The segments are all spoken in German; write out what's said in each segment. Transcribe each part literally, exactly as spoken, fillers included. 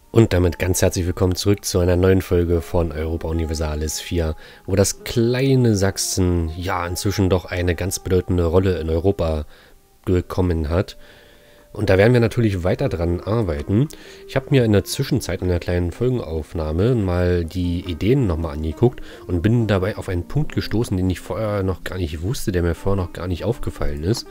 Und damit ganz herzlich willkommen zurück zu einer neuen Folge von Europa Universalis vier, wo das kleine Sachsen ja inzwischen doch eine ganz bedeutende Rolle in Europa bekommen hat. Und da werden wir natürlich weiter dran arbeiten. Ich habe mir in der Zwischenzeit in einer kleinen Folgenaufnahme mal die Ideen nochmal angeguckt und bin dabei auf einen Punkt gestoßen, den ich vorher noch gar nicht wusste, der mir vorher noch gar nicht aufgefallen ist.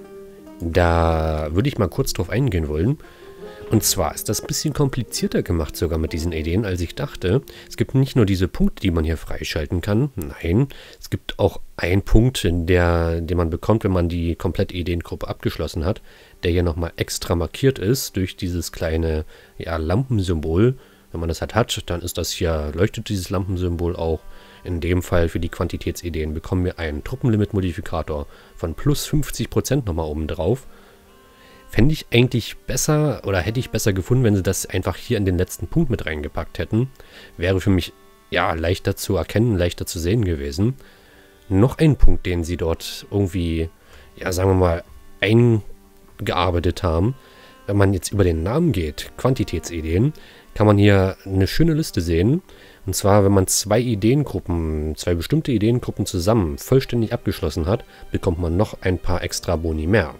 Da würde ich mal kurz drauf eingehen wollen. Und zwar ist das ein bisschen komplizierter gemacht sogar mit diesen Ideen, als ich dachte. Es gibt nicht nur diese Punkte, die man hier freischalten kann. Nein, es gibt auch einen Punkt, der, den man bekommt, wenn man die komplette Ideengruppe abgeschlossen hat, der hier nochmal extra markiert ist durch dieses kleine ja, Lampensymbol. Wenn man das halt hat, dann ist das hier, leuchtet dieses Lampensymbol auch. In dem Fall für die Quantitätsideen bekommen wir einen Truppenlimit-Modifikator von plus fünfzig Prozent nochmal oben drauf. Fände ich eigentlich besser oder hätte ich besser gefunden, wenn sie das einfach hier in den letzten Punkt mit reingepackt hätten. Wäre für mich ja leichter zu erkennen, leichter zu sehen gewesen. Noch ein Punkt, den sie dort irgendwie, ja sagen wir mal, eingearbeitet haben. Wenn man jetzt über den Namen geht, Quantitätsideen, kann man hier eine schöne Liste sehen. Und zwar, wenn man zwei Ideengruppen, zwei bestimmte Ideengruppen zusammen vollständig abgeschlossen hat, bekommt man noch ein paar extra Boni mehr.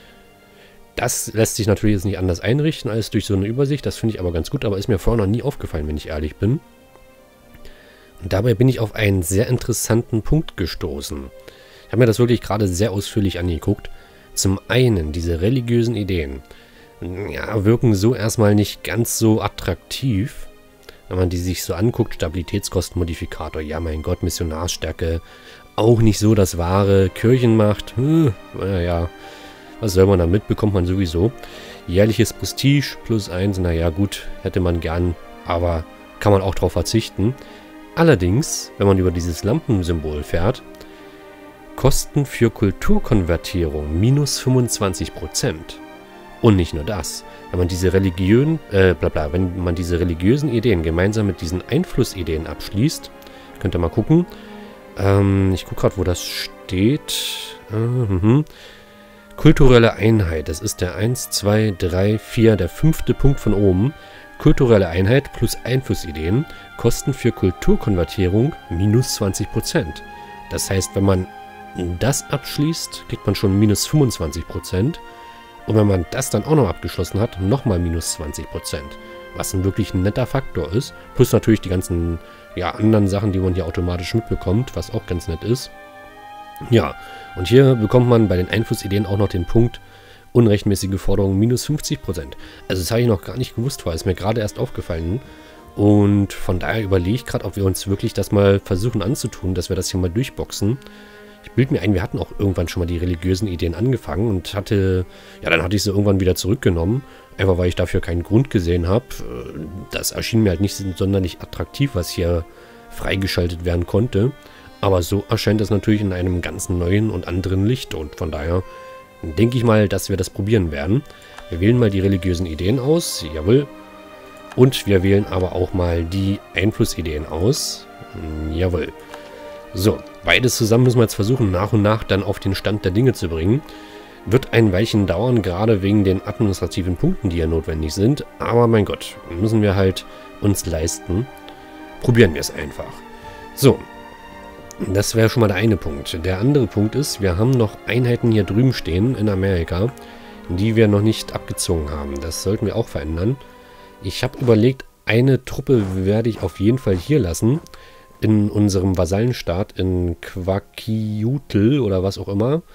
Das lässt sich natürlich jetzt nicht anders einrichten als durch so eine Übersicht. Das finde ich aber ganz gut, aber ist mir vorher noch nie aufgefallen, wenn ich ehrlich bin. Und dabei bin ich auf einen sehr interessanten Punkt gestoßen. Ich habe mir das wirklich gerade sehr ausführlich angeguckt. Zum einen, diese religiösen Ideen ja, wirken so erstmal nicht ganz so attraktiv. Wenn man die sich so anguckt, Stabilitätskostenmodifikator, ja mein Gott, Missionarsstärke, auch nicht so das wahre, Kirchenmacht, hm, naja, was soll man damit, bekommt man sowieso. Jährliches Prestige plus eins, naja gut, hätte man gern, aber kann man auch darauf verzichten. Allerdings, wenn man über dieses Lampensymbol fährt, Kosten für Kulturkonvertierung minus fünfundzwanzig Prozent. Und nicht nur das, wenn man diese religiösen, äh, bla bla, wenn man diese religiösen Ideen gemeinsam mit diesen Einflussideen abschließt, könnt ihr mal gucken. Ähm, ich gucke gerade, wo das steht. Äh, mhm. Kulturelle Einheit, das ist der eins, zwei, drei, vier, der fünfte Punkt von oben. Kulturelle Einheit plus Einflussideen, Kosten für Kulturkonvertierung minus zwanzig Prozent. Das heißt, wenn man das abschließt, kriegt man schon minus fünfundzwanzig Prozent. Und wenn man das dann auch noch abgeschlossen hat, nochmal minus zwanzig Prozent. Was ein wirklich netter Faktor ist. Plus natürlich die ganzen ja, anderen Sachen, die man hier automatisch mitbekommt, was auch ganz nett ist. Ja, und hier bekommt man bei den Einflussideen auch noch den Punkt unrechtmäßige Forderungen minus fünfzig Prozent. Also das habe ich noch gar nicht gewusst, weil es mir gerade erst aufgefallen. Und von daher überlege ich gerade, ob wir uns wirklich das mal versuchen anzutun, dass wir das hier mal durchboxen. Ich bilde mir ein, wir hatten auch irgendwann schon mal die religiösen Ideen angefangen und hatte, ja dann hatte ich sie irgendwann wieder zurückgenommen. Einfach weil ich dafür keinen Grund gesehen habe. Das erschien mir halt nicht sonderlich attraktiv, was hier freigeschaltet werden konnte. Aber so erscheint es natürlich in einem ganz neuen und anderen Licht. Und von daher denke ich mal, dass wir das probieren werden. Wir wählen mal die religiösen Ideen aus. Jawohl. Und wir wählen aber auch mal die Einflussideen aus. Jawohl. So, beides zusammen müssen wir jetzt versuchen, nach und nach dann auf den Stand der Dinge zu bringen. Wird ein Weilchen dauern, gerade wegen den administrativen Punkten, die ja notwendig sind. Aber mein Gott, müssen wir halt uns leisten. Probieren wir es einfach. So. Das wäre schon mal der eine Punkt. Der andere Punkt ist, wir haben noch Einheiten hier drüben stehen in Amerika, die wir noch nicht abgezogen haben. Das sollten wir auch verändern. Ich habe überlegt, eine Truppe werde ich auf jeden Fall hier lassen, in unserem Vasallenstaat in Quakiutl oder was auch immer.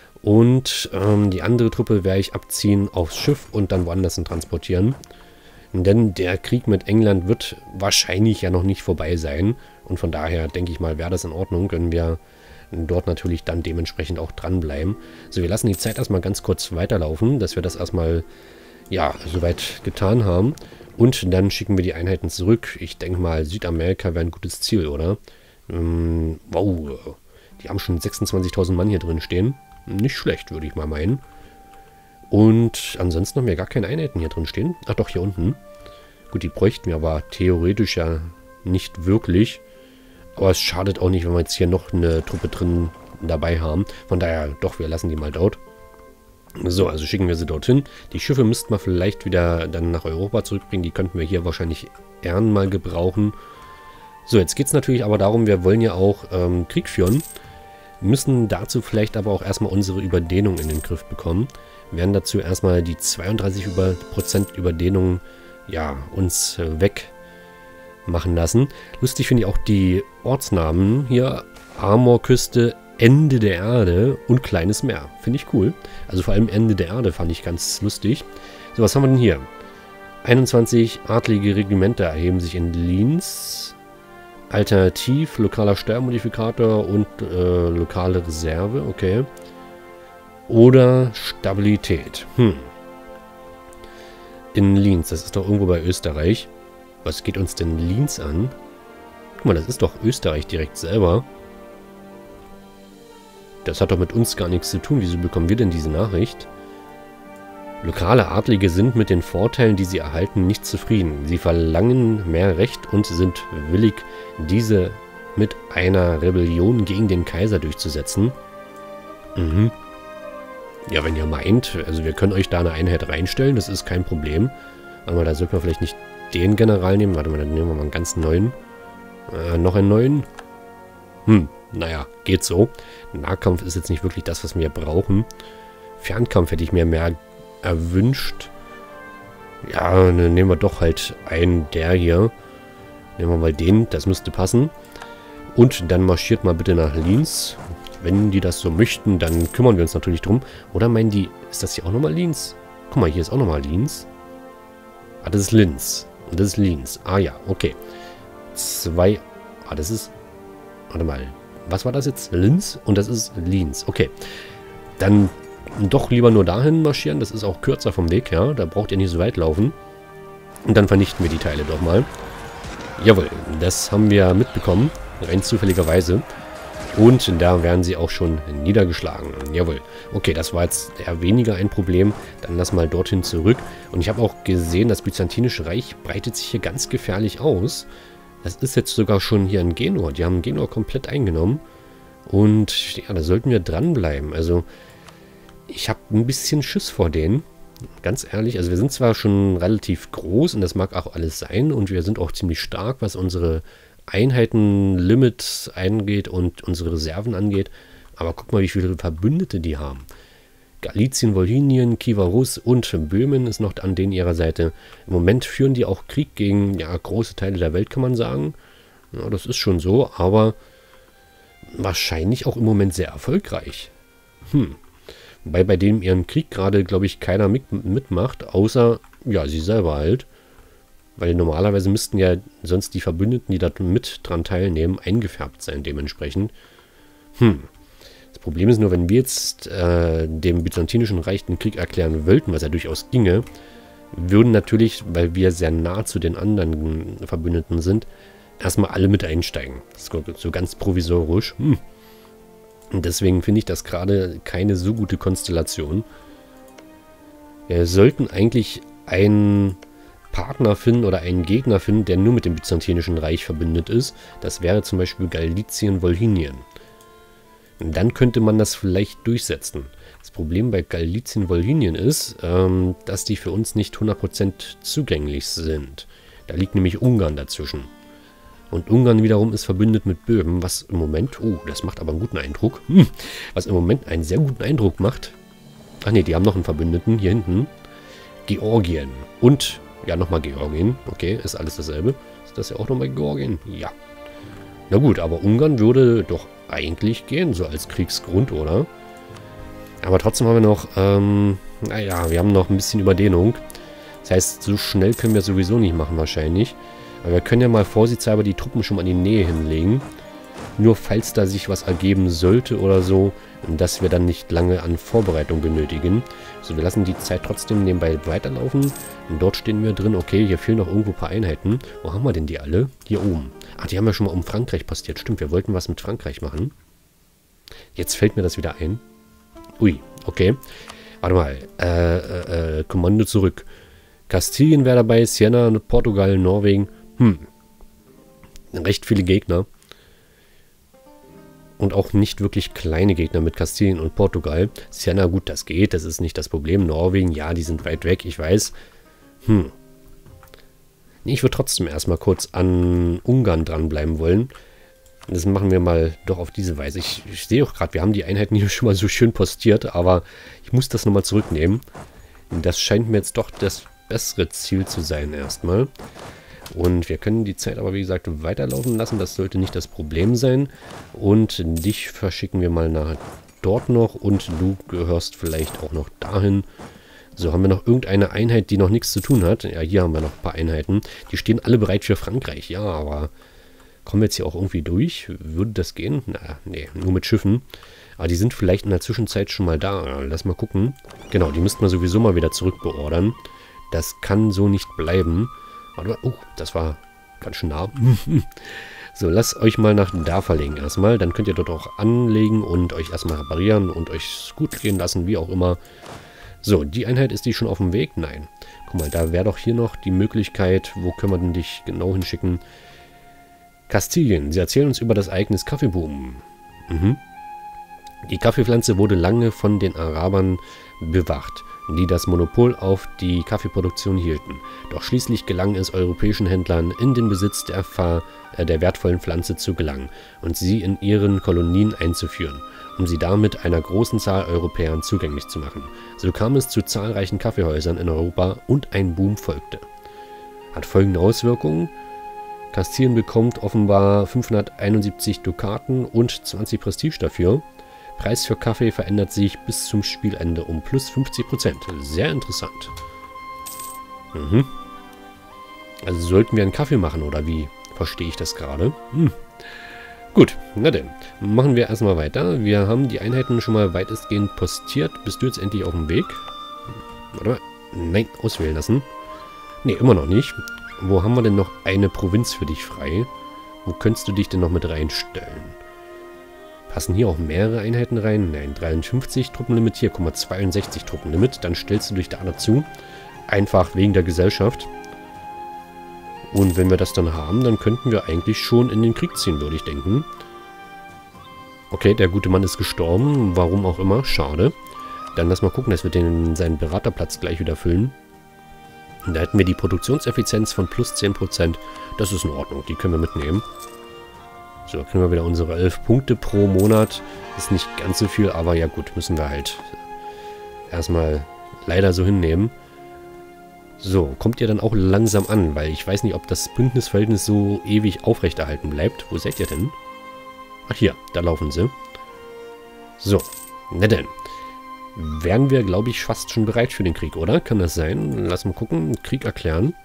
Und ähm, die andere Truppe werde ich abziehen aufs Schiff und dann woanders hin transportieren. Denn der Krieg mit England wird wahrscheinlich ja noch nicht vorbei sein. Und von daher denke ich mal, wäre das in Ordnung, wenn wir dort natürlich dann dementsprechend auch dranbleiben. So, wir lassen die Zeit erstmal ganz kurz weiterlaufen, dass wir das erstmal, ja, soweit getan haben. Und dann schicken wir die Einheiten zurück. Ich denke mal, Südamerika wäre ein gutes Ziel, oder? Ähm, wow, die haben schon sechsundzwanzigtausend Mann hier drin stehen. Nicht schlecht, würde ich mal meinen. Und ansonsten haben wir gar keine Einheiten hier drin stehen. Ach doch, hier unten. Gut, die bräuchten wir aber theoretisch ja nicht wirklich. Aber es schadet auch nicht, wenn wir jetzt hier noch eine Truppe drin dabei haben. Von daher, doch, wir lassen die mal dort. So, also schicken wir sie dorthin. Die Schiffe müssten wir vielleicht wieder dann nach Europa zurückbringen. Die könnten wir hier wahrscheinlich eher mal gebrauchen. So, jetzt geht es natürlich aber darum, wir wollen ja auch ähm, Krieg führen. Müssen dazu vielleicht aber auch erstmal unsere Überdehnung in den Griff bekommen. Wir werden dazu erstmal die zweiunddreißig Prozent Überdehnung ja, uns äh, weg machen lassen. Lustig finde ich auch die Ortsnamen hier. Amorküste, Ende der Erde und Kleines Meer. Finde ich cool. Also vor allem Ende der Erde fand ich ganz lustig. So, was haben wir denn hier? einundzwanzig adlige Regimenter erheben sich in Linz. Alternativ, lokaler Steuermodifikator und äh, lokale Reserve. Okay. Oder Stabilität. Hm. In Linz, das ist doch irgendwo bei Österreich. Was geht uns denn Linz an? Guck mal, das ist doch Österreich direkt selber. Das hat doch mit uns gar nichts zu tun. Wieso bekommen wir denn diese Nachricht? Lokale Adlige sind mit den Vorteilen, die sie erhalten, nicht zufrieden. Sie verlangen mehr Recht und sind willig, diese mit einer Rebellion gegen den Kaiser durchzusetzen. Mhm. Ja, wenn ihr meint, also wir können euch da eine Einheit reinstellen, das ist kein Problem. Warte mal, da sollten wir vielleicht nicht den General nehmen. Warte mal, dann nehmen wir mal einen ganz neuen. Äh, noch einen neuen. Hm, naja, geht so. Nahkampf ist jetzt nicht wirklich das, was wir brauchen. Fernkampf hätte ich mir mehr erwünscht. Ja, dann nehmen wir doch halt einen der hier. Nehmen wir mal den, das müsste passen. Und dann marschiert mal bitte nach Linz. Wenn die das so möchten, dann kümmern wir uns natürlich drum. Oder meinen die, ist das hier auch nochmal Linz? Guck mal, hier ist auch nochmal Linz. Ah, das ist Linz. Und das ist Linz. Ah ja, okay. Zwei. Ah, das ist. Warte mal. Was war das jetzt? Linz? Und das ist Linz. Okay. Dann doch lieber nur dahin marschieren. Das ist auch kürzer vom Weg her. Da braucht ihr nicht so weit laufen. Und dann vernichten wir die Teile doch mal. Jawohl, das haben wir mitbekommen. Rein zufälligerweise. Und da werden sie auch schon niedergeschlagen. Jawohl. Okay, das war jetzt eher weniger ein Problem. Dann lass mal dorthin zurück. Und ich habe auch gesehen, das Byzantinische Reich breitet sich hier ganz gefährlich aus. Das ist jetzt sogar schon hier in Genua. Die haben Genua komplett eingenommen. Und ja, da sollten wir dranbleiben. Also, ich habe ein bisschen Schiss vor denen. Ganz ehrlich. Also, wir sind zwar schon relativ groß und das mag auch alles sein. Und wir sind auch ziemlich stark, was unsere Einheitenlimit eingeht und unsere Reserven angeht. Aber guck mal, wie viele Verbündete die haben. Galizien, Wolhynien, Kiewer Rus und Böhmen ist noch an denen ihrer Seite. Im Moment führen die auch Krieg gegen ja, große Teile der Welt, kann man sagen. Ja, das ist schon so, aber wahrscheinlich auch im Moment sehr erfolgreich. Hm. Wobei bei dem ihren Krieg gerade, glaube ich, keiner mit, mitmacht, außer, ja, sie selber halt. Weil normalerweise müssten ja sonst die Verbündeten, die da mit dran teilnehmen, eingefärbt sein dementsprechend. Hm. Das Problem ist nur, wenn wir jetzt äh, dem Byzantinischen Reich den Krieg erklären wollten, was ja durchaus ginge, würden natürlich, weil wir sehr nah zu den anderen Verbündeten sind, erstmal alle mit einsteigen. Das ist so ganz provisorisch. Hm. Und deswegen finde ich das gerade keine so gute Konstellation. Wir sollten eigentlich einen Partner finden oder einen Gegner finden, der nur mit dem Byzantinischen Reich verbündet ist. Das wäre zum Beispiel Galizien, Wolhynien. Und dann könnte man das vielleicht durchsetzen. Das Problem bei Galizien, Wolhynien ist, ähm, dass die für uns nicht hundert Prozent zugänglich sind. Da liegt nämlich Ungarn dazwischen. Und Ungarn wiederum ist verbündet mit Böhmen, was im Moment, oh, das macht aber einen guten Eindruck, hm, was im Moment einen sehr guten Eindruck macht. Ach ne, die haben noch einen Verbündeten hier hinten. Georgien und ja, nochmal Georgien. Okay, ist alles dasselbe. Ist das ja auch nochmal Georgien? Ja. Na gut, aber Ungarn würde doch eigentlich gehen, so als Kriegsgrund, oder? Aber trotzdem haben wir noch, ähm, naja, wir haben noch ein bisschen Überdehnung. Das heißt, so schnell können wir sowieso nicht machen wahrscheinlich. Aber wir können ja mal vorsichtshalber die Truppen schon mal in die Nähe hinlegen. Nur falls da sich was ergeben sollte oder so, dass wir dann nicht lange an Vorbereitung benötigen. So, wir lassen die Zeit trotzdem nebenbei weiterlaufen. Und dort stehen wir drin. Okay, hier fehlen noch irgendwo ein paar Einheiten. Wo haben wir denn die alle? Hier oben. Ach, die haben ja schon mal um Frankreich passiert. Stimmt, wir wollten was mit Frankreich machen. Jetzt fällt mir das wieder ein. Ui, okay. Warte mal. Äh, äh, äh, Kommando zurück. Kastilien wäre dabei, Siena, Portugal, Norwegen. Hm. Recht viele Gegner. Und auch nicht wirklich kleine Gegner mit Kastilien und Portugal. Siena, gut, das geht, das ist nicht das Problem. Norwegen, ja, die sind weit weg, ich weiß. Hm. Nee, ich würde trotzdem erstmal kurz an Ungarn dranbleiben wollen. Das machen wir mal doch auf diese Weise. Ich, ich sehe auch gerade, wir haben die Einheiten hier schon mal so schön postiert, aber ich muss das nochmal zurücknehmen. Das scheint mir jetzt doch das bessere Ziel zu sein erstmal. Und wir können die Zeit aber, wie gesagt, weiterlaufen lassen. Das sollte nicht das Problem sein. Und dich verschicken wir mal nach dort noch. Und du gehörst vielleicht auch noch dahin. So, haben wir noch irgendeine Einheit, die noch nichts zu tun hat? Ja, hier haben wir noch ein paar Einheiten. Die stehen alle bereit für Frankreich. Ja, aber kommen wir jetzt hier auch irgendwie durch? Würde das gehen? Na, nee, nur mit Schiffen. Aber die sind vielleicht in der Zwischenzeit schon mal da. Lass mal gucken. Genau, die müssten wir sowieso mal wieder zurückbeordern. Das kann so nicht bleiben. Warte, oh, das war ganz schön nah. So, lasst euch mal nach da verlegen erstmal. Dann könnt ihr dort auch anlegen und euch erstmal reparieren und euch gut gehen lassen, wie auch immer. So, die Einheit, ist die schon auf dem Weg? Nein. Guck mal, da wäre doch hier noch die Möglichkeit, wo können wir denn dich genau hinschicken? Kastilien, sie erzählen uns über das Ereignis Kaffeeboom. Mhm. Die Kaffeepflanze wurde lange von den Arabern bewacht, die das Monopol auf die Kaffeeproduktion hielten. Doch schließlich gelang es europäischen Händlern, in den Besitz der, Fa äh, der wertvollen Pflanze zu gelangen und sie in ihren Kolonien einzuführen, um sie damit einer großen Zahl Europäern zugänglich zu machen. So kam es zu zahlreichen Kaffeehäusern in Europa und ein Boom folgte. Hat folgende Auswirkungen. Kastilien bekommt offenbar fünfhunderteinundsiebzig Dukaten und zwanzig Prestige dafür. Preis für Kaffee verändert sich bis zum Spielende um plus fünfzig Prozent. Sehr interessant. Mhm. Also sollten wir einen Kaffee machen, oder wie? Verstehe ich das gerade? Hm. Gut, na denn. Machen wir erstmal weiter. Wir haben die Einheiten schon mal weitestgehend postiert. Bist du jetzt endlich auf dem Weg? Warte mal. Nein, auswählen lassen. Ne, immer noch nicht. Wo haben wir denn noch eine Provinz für dich frei? Wo könntest du dich denn noch mit reinstellen? Passen hier auch mehrere Einheiten rein? Nein, dreiundfünfzig Truppenlimit. Hier, guck mal, zweiundsechzig Truppenlimit. Dann stellst du dich da dazu. Einfach wegen der Gesellschaft. Und wenn wir das dann haben, dann könnten wir eigentlich schon in den Krieg ziehen, würde ich denken. Okay, der gute Mann ist gestorben. Warum auch immer. Schade. Dann lass mal gucken, dass wir den seinen Beraterplatz gleich wieder füllen. Und da hätten wir die Produktionseffizienz von plus zehn Prozent. Das ist in Ordnung. Die können wir mitnehmen. So, da kriegen wir wieder unsere elf Punkte pro Monat. Ist nicht ganz so viel, aber ja gut, müssen wir halt erstmal leider so hinnehmen. So, kommt ihr dann auch langsam an, weil ich weiß nicht, ob das Bündnisverhältnis so ewig aufrechterhalten bleibt. Wo seid ihr denn? Ach hier, da laufen sie. So, na denn. Wären wir, glaube ich, fast schon bereit für den Krieg, oder? Kann das sein? Lass mal gucken. Krieg erklären.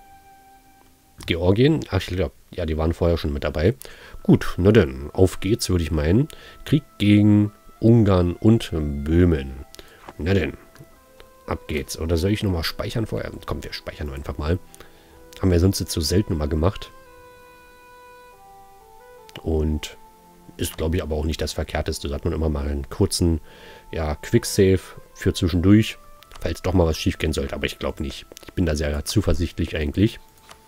Georgien. Ach, ich glaube, ja, die waren vorher schon mit dabei. Gut, na dann, auf geht's, würde ich meinen. Krieg gegen Ungarn und Böhmen. Na denn, ab geht's. Oder soll ich nochmal speichern vorher? Komm, wir speichern einfach mal. Haben wir sonst jetzt so selten mal gemacht. Und ist, glaube ich, aber auch nicht das Verkehrteste. Da hat man immer mal einen kurzen, ja, Quicksave für zwischendurch, falls doch mal was schief gehen sollte. Aber ich glaube nicht. Ich bin da sehr zuversichtlich eigentlich.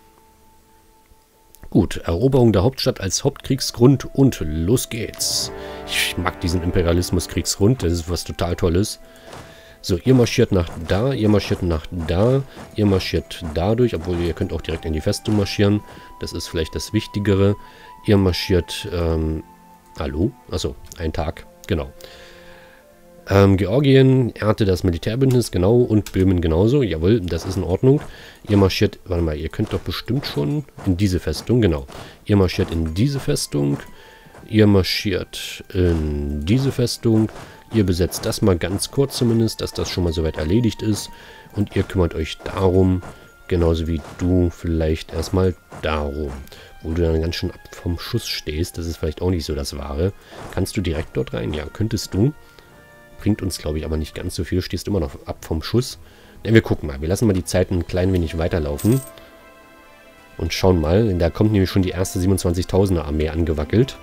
Gut, Eroberung der Hauptstadt als Hauptkriegsgrund und los geht's. Ich mag diesen Imperialismus-Kriegsgrund, das ist was total Tolles. So, ihr marschiert nach da, ihr marschiert nach da, ihr marschiert dadurch, obwohl ihr könnt auch direkt in die Festung marschieren. Das ist vielleicht das Wichtigere. Ihr marschiert, ähm, hallo? Achso, ein Tag, genau. Ähm, Georgien ehrte das Militärbündnis, genau, und Böhmen genauso. Jawohl, das ist in Ordnung. Ihr marschiert, warte mal, ihr könnt doch bestimmt schon in diese Festung, genau. Ihr marschiert in diese Festung. Ihr marschiert in diese Festung. Ihr besetzt das mal ganz kurz zumindest, dass das schon mal soweit erledigt ist. Und ihr kümmert euch darum, genauso wie du vielleicht erstmal darum. Wo du dann ganz schön ab vom Schuss stehst, das ist vielleicht auch nicht so das Wahre. Kannst du direkt dort rein? Ja, könntest du. Bringt uns, glaube ich, aber nicht ganz so viel. Stehst immer noch ab vom Schuss. Ja, wir gucken mal. Wir lassen mal die Zeit ein klein wenig weiterlaufen. Und schauen mal. Da kommt nämlich schon die erste siebenundzwanzigtausender Armee angewackelt.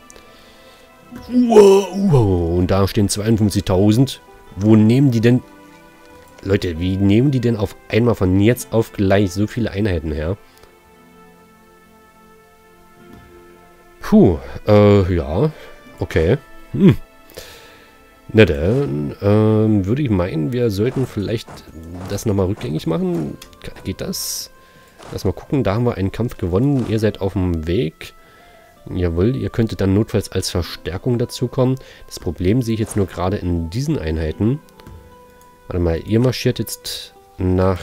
Wow, wow. Und da stehen zweiundfünfzigtausend. Wo nehmen die denn... Leute, wie nehmen die denn auf einmal von jetzt auf gleich so viele Einheiten her? Puh, äh, ja. Okay. Hm. Na dann, ähm, würde ich meinen, wir sollten vielleicht das nochmal rückgängig machen. Geht das? Lass mal gucken, da haben wir einen Kampf gewonnen. Ihr seid auf dem Weg. Jawohl, ihr könntet dann notfalls als Verstärkung dazukommen. Das Problem sehe ich jetzt nur gerade in diesen Einheiten. Warte mal, ihr marschiert jetzt nach...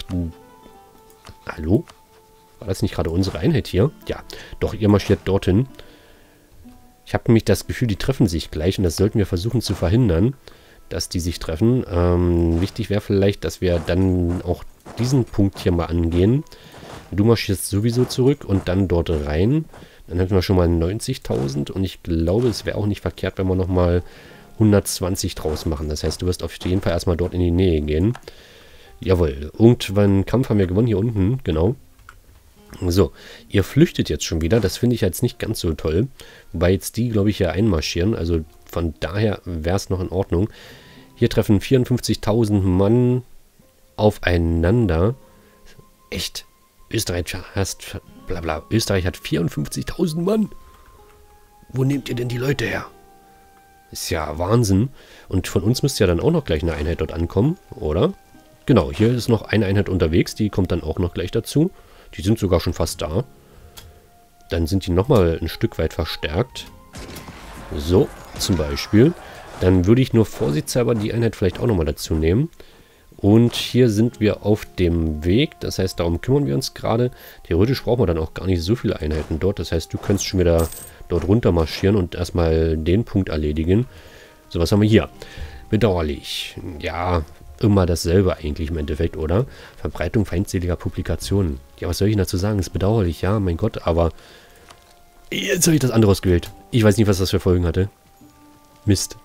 Hallo? War das nicht gerade unsere Einheit hier? Ja, doch, ihr marschiert dorthin. Ich habe nämlich das Gefühl, die treffen sich gleich und das sollten wir versuchen zu verhindern, dass die sich treffen. Ähm, wichtig wäre vielleicht, dass wir dann auch diesen Punkt hier mal angehen. Du marschierst sowieso zurück und dann dort rein. Dann hätten wir schon mal neunzigtausend und ich glaube, es wäre auch nicht verkehrt, wenn wir nochmal hundertzwanzig draus machen. Das heißt, du wirst auf jeden Fall erstmal dort in die Nähe gehen. Jawohl, irgendwann Kampf haben wir gewonnen hier unten, genau. So, ihr flüchtet jetzt schon wieder. Das finde ich jetzt nicht ganz so toll. Wobei jetzt die, glaube ich, hier einmarschieren. Also von daher wäre es noch in Ordnung. Hier treffen vierundfünfzigtausend Mann aufeinander. Echt? Österreich hast... Blabla. Österreich hat vierundfünfzigtausend Mann. Wo nehmt ihr denn die Leute her? Ist ja Wahnsinn. Und von uns müsste ja dann auch noch gleich eine Einheit dort ankommen, oder? Genau, hier ist noch eine Einheit unterwegs. Die kommt dann auch noch gleich dazu. Die sind sogar schon fast da. Dann sind die nochmal ein Stück weit verstärkt. So, zum Beispiel. Dann würde ich nur vorsichtshalber die Einheit vielleicht auch nochmal dazu nehmen. Und hier sind wir auf dem Weg. Das heißt, darum kümmern wir uns gerade. Theoretisch brauchen wir dann auch gar nicht so viele Einheiten dort. Das heißt, du könntest schon wieder dort runter marschieren und erstmal den Punkt erledigen. So, was haben wir hier? Bedauerlich. Ja, immer dasselbe eigentlich im Endeffekt, oder? Verbreitung feindseliger Publikationen. Ja, was soll ich dazu sagen? Ist bedauerlich, ja, mein Gott, aber jetzt habe ich das andere ausgewählt. Ich weiß nicht, was das für Folgen hatte. Mist.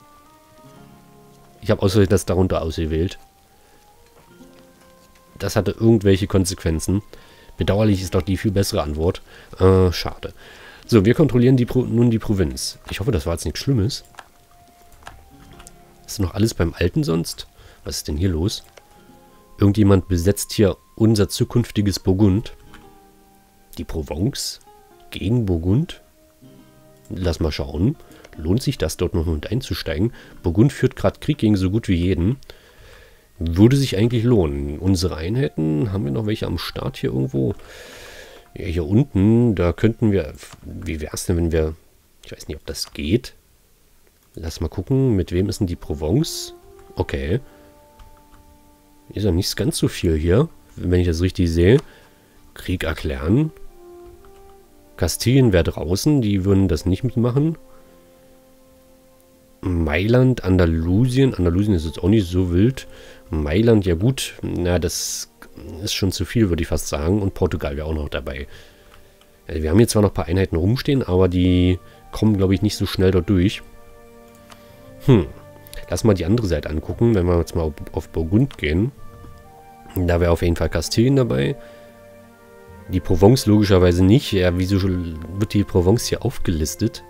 Ich habe außerdem das darunter ausgewählt. Das hatte irgendwelche Konsequenzen. Bedauerlich ist doch die viel bessere Antwort. Äh, schade. So, wir kontrollieren die Pro nun die Provinz. Ich hoffe, das war jetzt nichts Schlimmes. Ist noch alles beim Alten sonst? Was ist denn hier los? Irgendjemand besetzt hier unser zukünftiges Burgund. Die Provence gegen Burgund? Lass mal schauen. Lohnt sich das, dort noch mit einzusteigen? Burgund führt gerade Krieg gegen so gut wie jeden. Würde sich eigentlich lohnen. Unsere Einheiten, haben wir noch welche am Start hier irgendwo? Ja, hier unten, da könnten wir... Wie wäre es denn, wenn wir... Ich weiß nicht, ob das geht. Lass mal gucken, mit wem ist denn die Provence? Okay. Ist ja nicht ganz so viel hier, wenn ich das richtig sehe. Krieg erklären. Kastilien wäre draußen, die würden das nicht mitmachen. Mailand, Andalusien. Andalusien ist jetzt auch nicht so wild. Mailand, ja gut. Na, das ist schon zu viel, würde ich fast sagen. Und Portugal wäre auch noch dabei. Also wir haben hier zwar noch ein paar Einheiten rumstehen, aber die kommen, glaube ich, nicht so schnell dort durch. Hm. Lass mal die andere Seite angucken, wenn wir jetzt mal auf, auf Burgund gehen. Da wäre auf jeden Fall Kastilien dabei. Die Provence logischerweise nicht. Ja, wieso wird die Provence hier aufgelistet?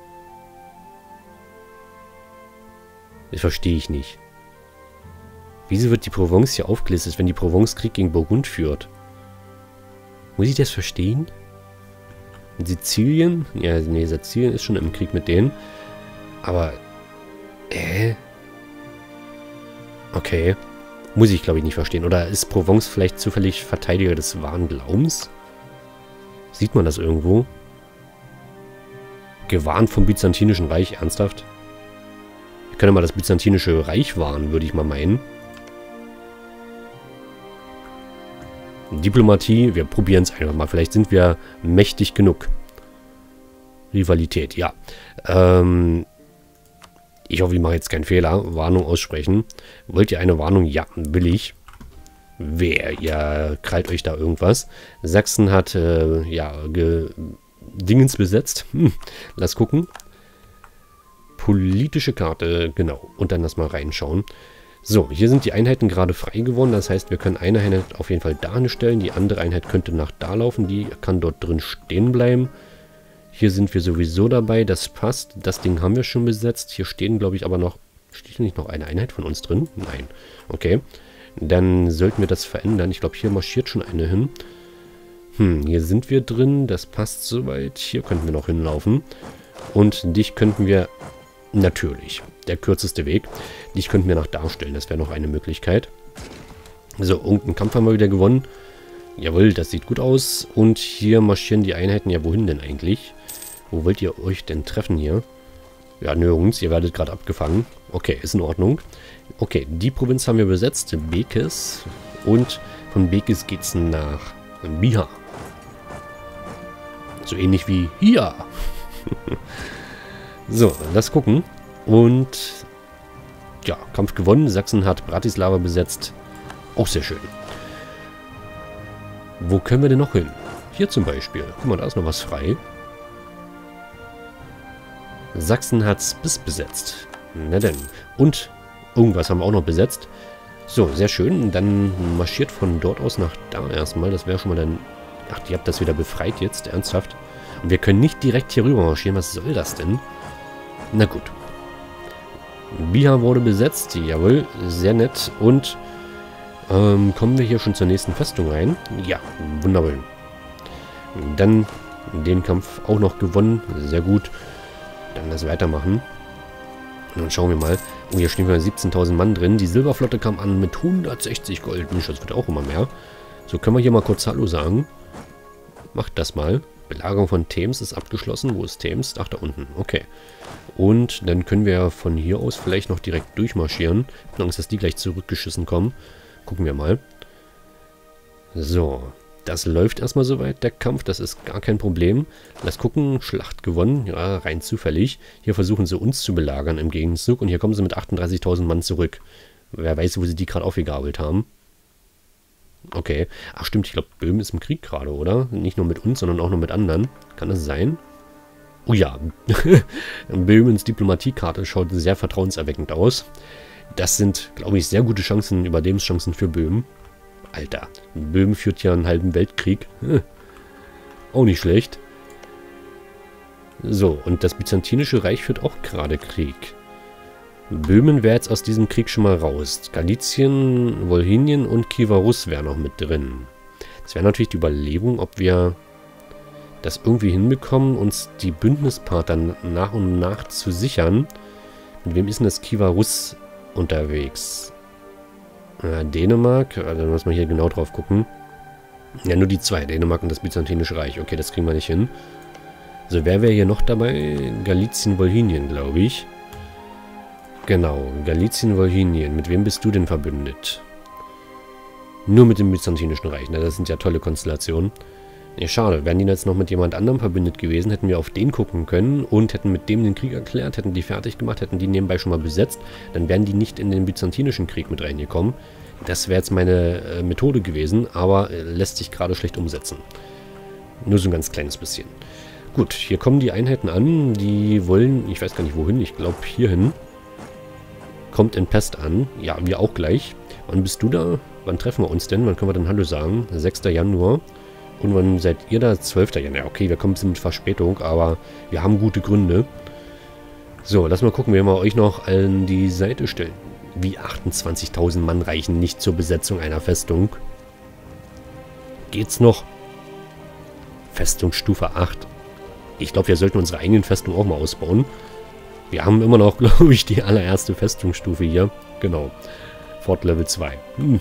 Das verstehe ich nicht. Wieso wird die Provence hier aufgelistet, wenn die Provence Krieg gegen Burgund führt? Muss ich das verstehen? Und Sizilien? Ja, nee, Sizilien ist schon im Krieg mit denen. Aber, äh? Okay. Muss ich, glaube ich, nicht verstehen. Oder ist Provence vielleicht zufällig Verteidiger des wahren Glaubens? Sieht man das irgendwo? Gewarnt vom Byzantinischen Reich, ernsthaft? Wir können mal das Byzantinische Reich warnen, würde ich mal meinen. Diplomatie, wir probieren es einfach mal. Vielleicht sind wir mächtig genug. Rivalität, ja. Ähm, ich hoffe, ich mache jetzt keinen Fehler. Warnung aussprechen. Wollt ihr eine Warnung? Ja, will ich. Wer? Ihr krallt euch da irgendwas. Sachsen hat, äh, ja, Dingens besetzt. Hm, lass gucken. Politische Karte, genau. Und dann lass mal reinschauen. So, hier sind die Einheiten gerade frei geworden. Das heißt, wir können eine Einheit auf jeden Fall dahin stellen. Die andere Einheit könnte nach da laufen. Die kann dort drin stehen bleiben. Hier sind wir sowieso dabei. Das passt. Das Ding haben wir schon besetzt. Hier stehen, glaube ich, aber noch... Steht nicht noch eine Einheit von uns drin? Nein. Okay. Dann sollten wir das verändern. Ich glaube, hier marschiert schon eine hin. Hm, hier sind wir drin. Das passt soweit. Hier könnten wir noch hinlaufen. Und dich könnten wir Natürlich. Der kürzeste Weg. Ich könnte mir noch darstellen, das wäre noch eine Möglichkeit. So, irgendeinen Kampf haben wir wieder gewonnen. Jawohl, das sieht gut aus. Und hier marschieren die Einheiten. Ja, wohin denn eigentlich? Wo wollt ihr euch denn treffen hier? Ja, nirgends. Ihr werdet gerade abgefangen. Okay, ist in Ordnung. Okay, die Provinz haben wir besetzt. Bekes. Und von Bekes geht's nach Bihar. So ähnlich wie hier. So, lass gucken. Und ja, Kampf gewonnen. Sachsen hat Bratislava besetzt. Auch sehr schön. Wo können wir denn noch hin? Hier zum Beispiel. Guck mal, da ist noch was frei. Sachsen hat Spiss besetzt. Na denn. Und irgendwas haben wir auch noch besetzt. So, sehr schön. Dann marschiert von dort aus nach da erstmal. Das wäre schon mal dann... Ach, ihr habt das wieder befreit jetzt. Ernsthaft. Und wir können nicht direkt hier rüber marschieren. Was soll das denn? Na gut. Bihar wurde besetzt. Jawohl. Sehr nett. Und ähm, kommen wir hier schon zur nächsten Festung rein? Ja, wunderbar. Dann den Kampf auch noch gewonnen. Sehr gut. Dann das weitermachen. Und dann schauen wir mal. Oh, hier stehen wir siebzehntausend Mann drin. Die Silberflotte kam an mit hundertsechzig Gold. Mensch, das wird auch immer mehr. So, können wir hier mal kurz Hallo sagen. Macht das mal. Belagerung von Thems ist abgeschlossen. Wo ist Thems? Ach, da unten. Okay. Und dann können wir von hier aus vielleicht noch direkt durchmarschieren. Ich habe Angst, dass die gleich zurückgeschissen kommen. Gucken wir mal. So. Das läuft erstmal soweit, der Kampf. Das ist gar kein Problem. Lass gucken. Schlacht gewonnen. Ja, rein zufällig. Hier versuchen sie uns zu belagern im Gegenzug. Und hier kommen sie mit achtunddreißigtausend Mann zurück. Wer weiß, wo sie die gerade aufgegabelt haben. Okay. Ach stimmt, ich glaube, Böhmen ist im Krieg gerade, oder? Nicht nur mit uns, sondern auch noch mit anderen. Kann das sein? Oh ja. Böhmens Diplomatiekarte schaut sehr vertrauenserweckend aus. Das sind, glaube ich, sehr gute Chancen, Überlebenschancen für Böhmen. Alter, Böhmen führt ja einen halben Weltkrieg. Hm. Auch nicht schlecht. So, und das Byzantinische Reich führt auch gerade Krieg. Böhmen wäre jetzt aus diesem Krieg schon mal raus. Galizien, Wolhynien und Kiewer Rus wären noch mit drin. Das wäre natürlich die Überlegung, ob wir das irgendwie hinbekommen, uns die Bündnispartner nach und nach zu sichern. Mit wem ist denn das Kiewer Rus unterwegs? Ja, Dänemark, also muss man hier genau drauf gucken. Ja, nur die zwei, Dänemark und das Byzantinische Reich. Okay, das kriegen wir nicht hin. So, wer wäre hier noch dabei? Galizien, Wolhynien, glaube ich. Genau, Galizien, Wolhynien. Mit wem bist du denn verbündet? Nur mit dem Byzantinischen Reich. Na, das sind ja tolle Konstellationen. Ja, schade. Wären die jetzt noch mit jemand anderem verbündet gewesen, hätten wir auf den gucken können und hätten mit dem den Krieg erklärt, hätten die fertig gemacht, hätten die nebenbei schon mal besetzt. Dann wären die nicht in den Byzantinischen Krieg mit reingekommen. Das wäre jetzt meine äh, Methode gewesen, aber äh, lässt sich gerade schlecht umsetzen. Nur so ein ganz kleines bisschen. Gut, hier kommen die Einheiten an. Die wollen, ich weiß gar nicht wohin, ich glaube hierhin. Kommt in Pest an. Ja, wir auch gleich. Wann bist du da? Wann treffen wir uns denn? Wann können wir dann Hallo sagen? sechster Januar. Und wann seid ihr da? zwölfter Januar. Ja, okay, wir kommen ein bisschen mit Verspätung, aber wir haben gute Gründe. So, lass mal gucken, wie wir euch noch an die Seite stellen. Wie achtundzwanzigtausend Mann reichen nicht zur Besetzung einer Festung. Geht's noch? Festungsstufe acht. Ich glaube, wir sollten unsere eigenen Festungen auch mal ausbauen. Wir haben immer noch, glaube ich, die allererste Festungsstufe hier. Genau. Fort Level zwei. Hm.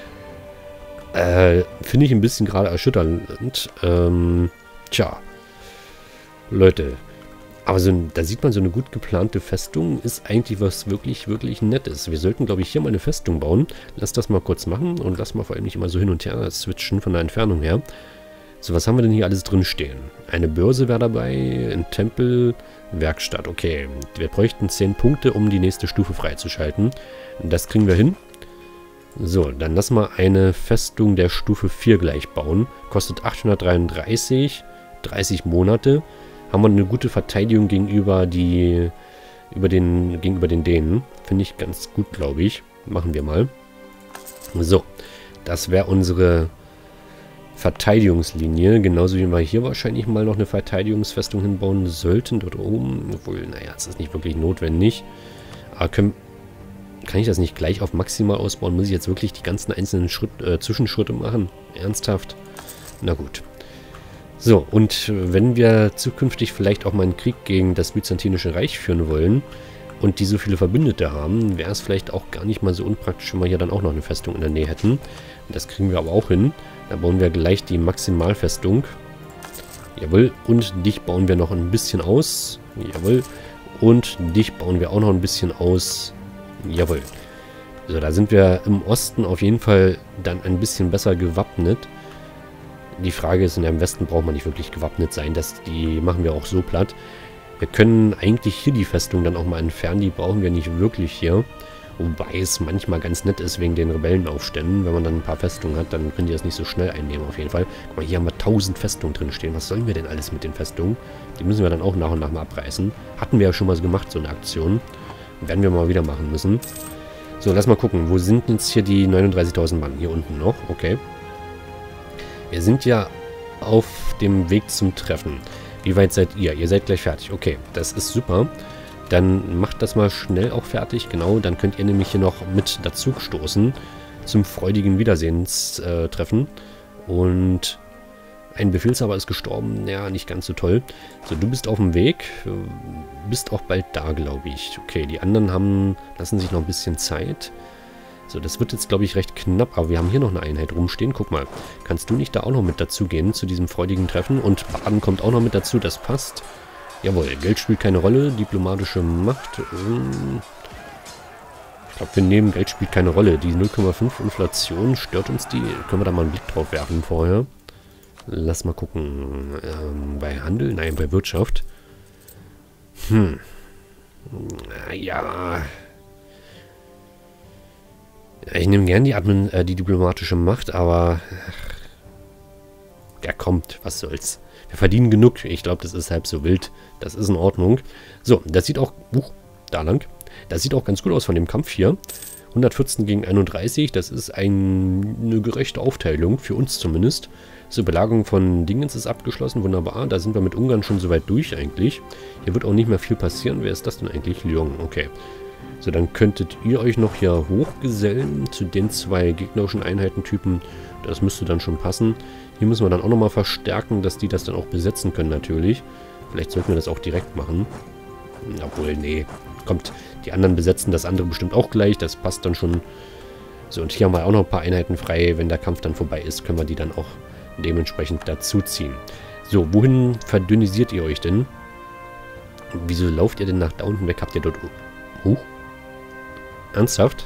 Äh, finde ich ein bisschen gerade erschütternd. Ähm, tja. Leute. Aber so, da sieht man, so eine gut geplante Festung ist eigentlich was wirklich, wirklich Nettes. Wir sollten, glaube ich, hier mal eine Festung bauen. Lass das mal kurz machen und lass mal vor allem nicht immer so hin und her switchen von der Entfernung her. So, was haben wir denn hier alles drin stehen? Eine Börse wäre dabei, ein Tempel, Werkstatt. Okay, wir bräuchten zehn Punkte, um die nächste Stufe freizuschalten. Das kriegen wir hin. So, dann lass mal eine Festung der Stufe vier gleich bauen. Kostet achthundertdreiunddreißig, dreißig Monate. Haben wir eine gute Verteidigung gegenüber die über den gegenüber den Dänen. Finde ich ganz gut, glaube ich. Machen wir mal. So, das wäre unsere Verteidigungslinie. Genauso wie wir hier wahrscheinlich mal noch eine Verteidigungsfestung hinbauen sollten. Dort oben. Obwohl, naja, das ist nicht wirklich notwendig. Aber können, kann ich das nicht gleich auf maximal ausbauen? Muss ich jetzt wirklich die ganzen einzelnen Schritt, äh, Zwischenschritte machen? Ernsthaft? Na gut. So, und wenn wir zukünftig vielleicht auch mal einen Krieg gegen das Byzantinische Reich führen wollen, und die so viele Verbündete haben, wäre es vielleicht auch gar nicht mal so unpraktisch, wenn wir hier dann auch noch eine Festung in der Nähe hätten. Das kriegen wir aber auch hin. Da bauen wir gleich die Maximalfestung. Jawohl. Und dich bauen wir noch ein bisschen aus. Jawohl. Und dich bauen wir auch noch ein bisschen aus. Jawohl. So, da sind wir im Osten auf jeden Fall dann ein bisschen besser gewappnet. Die Frage ist, im Westen braucht man nicht wirklich gewappnet sein. Das, die machen wir auch so platt. Wir können eigentlich hier die Festung dann auch mal entfernen. Die brauchen wir nicht wirklich hier. Wobei es manchmal ganz nett ist wegen den Rebellenaufständen. Wenn man dann ein paar Festungen hat, dann können die das nicht so schnell einnehmen auf jeden Fall. Guck mal, hier haben wir tausend Festungen drin stehen. Was sollen wir denn alles mit den Festungen? Die müssen wir dann auch nach und nach mal abreißen. Hatten wir ja schon mal so gemacht, so eine Aktion. Werden wir mal wieder machen müssen. So, lass mal gucken. Wo sind jetzt hier die neununddreißigtausend Mann? Hier unten noch. Okay. Wir sind ja auf dem Weg zum Treffen. Wie weit seid ihr? Ihr seid gleich fertig. Okay, das ist super. Dann macht das mal schnell auch fertig. Genau, dann könnt ihr nämlich hier noch mit dazu stoßen zum freudigen Wiedersehenstreffen. Und ein Befehlshaber ist gestorben. Ja, nicht ganz so toll. So, du bist auf dem Weg. Bist auch bald da, glaube ich. Okay, die anderen haben lassen sich noch ein bisschen Zeit. So, das wird jetzt, glaube ich, recht knapp, aber wir haben hier noch eine Einheit rumstehen. Guck mal, kannst du nicht da auch noch mit dazu gehen, zu diesem freudigen Treffen? Und Baden kommt auch noch mit dazu, das passt. Jawohl, Geld spielt keine Rolle, diplomatische Macht. Ich glaube, wir nehmen, Geld spielt keine Rolle. Die null Komma fünf Inflation, stört uns die? Können wir da mal einen Blick drauf werfen vorher? Lass mal gucken. Ähm, bei Handel? Nein, bei Wirtschaft. Hm. Ja... Ich nehme gern die, Admin, äh, die diplomatische Macht, aber... Ach, ja, kommt, was soll's. Wir verdienen genug. Ich glaube, das ist halb so wild. Das ist in Ordnung. So, das sieht auch... Uh, da lang. Das sieht auch ganz gut aus von dem Kampf hier. hundertvierzehn gegen einunddreißig. Das ist ein, eine gerechte Aufteilung, für uns zumindest. So, Belagerung von Dingens ist abgeschlossen. Wunderbar. Da sind wir mit Ungarn schon soweit durch eigentlich. Hier wird auch nicht mehr viel passieren. Wer ist das denn eigentlich? Lyon. Okay. So, dann könntet ihr euch noch hier hochgesellen zu den zwei gegnerischen Einheitentypen. Das müsste dann schon passen. Hier müssen wir dann auch nochmal verstärken, dass die das dann auch besetzen können natürlich. Vielleicht sollten wir das auch direkt machen. Obwohl, nee. Kommt, die anderen besetzen das andere bestimmt auch gleich. Das passt dann schon. So, und hier haben wir auch noch ein paar Einheiten frei. Wenn der Kampf dann vorbei ist, können wir die dann auch dementsprechend dazuziehen. So, wohin verdünnisiert ihr euch denn? Wieso lauft ihr denn nach da unten weg? Habt ihr dort... Huch. Ernsthaft?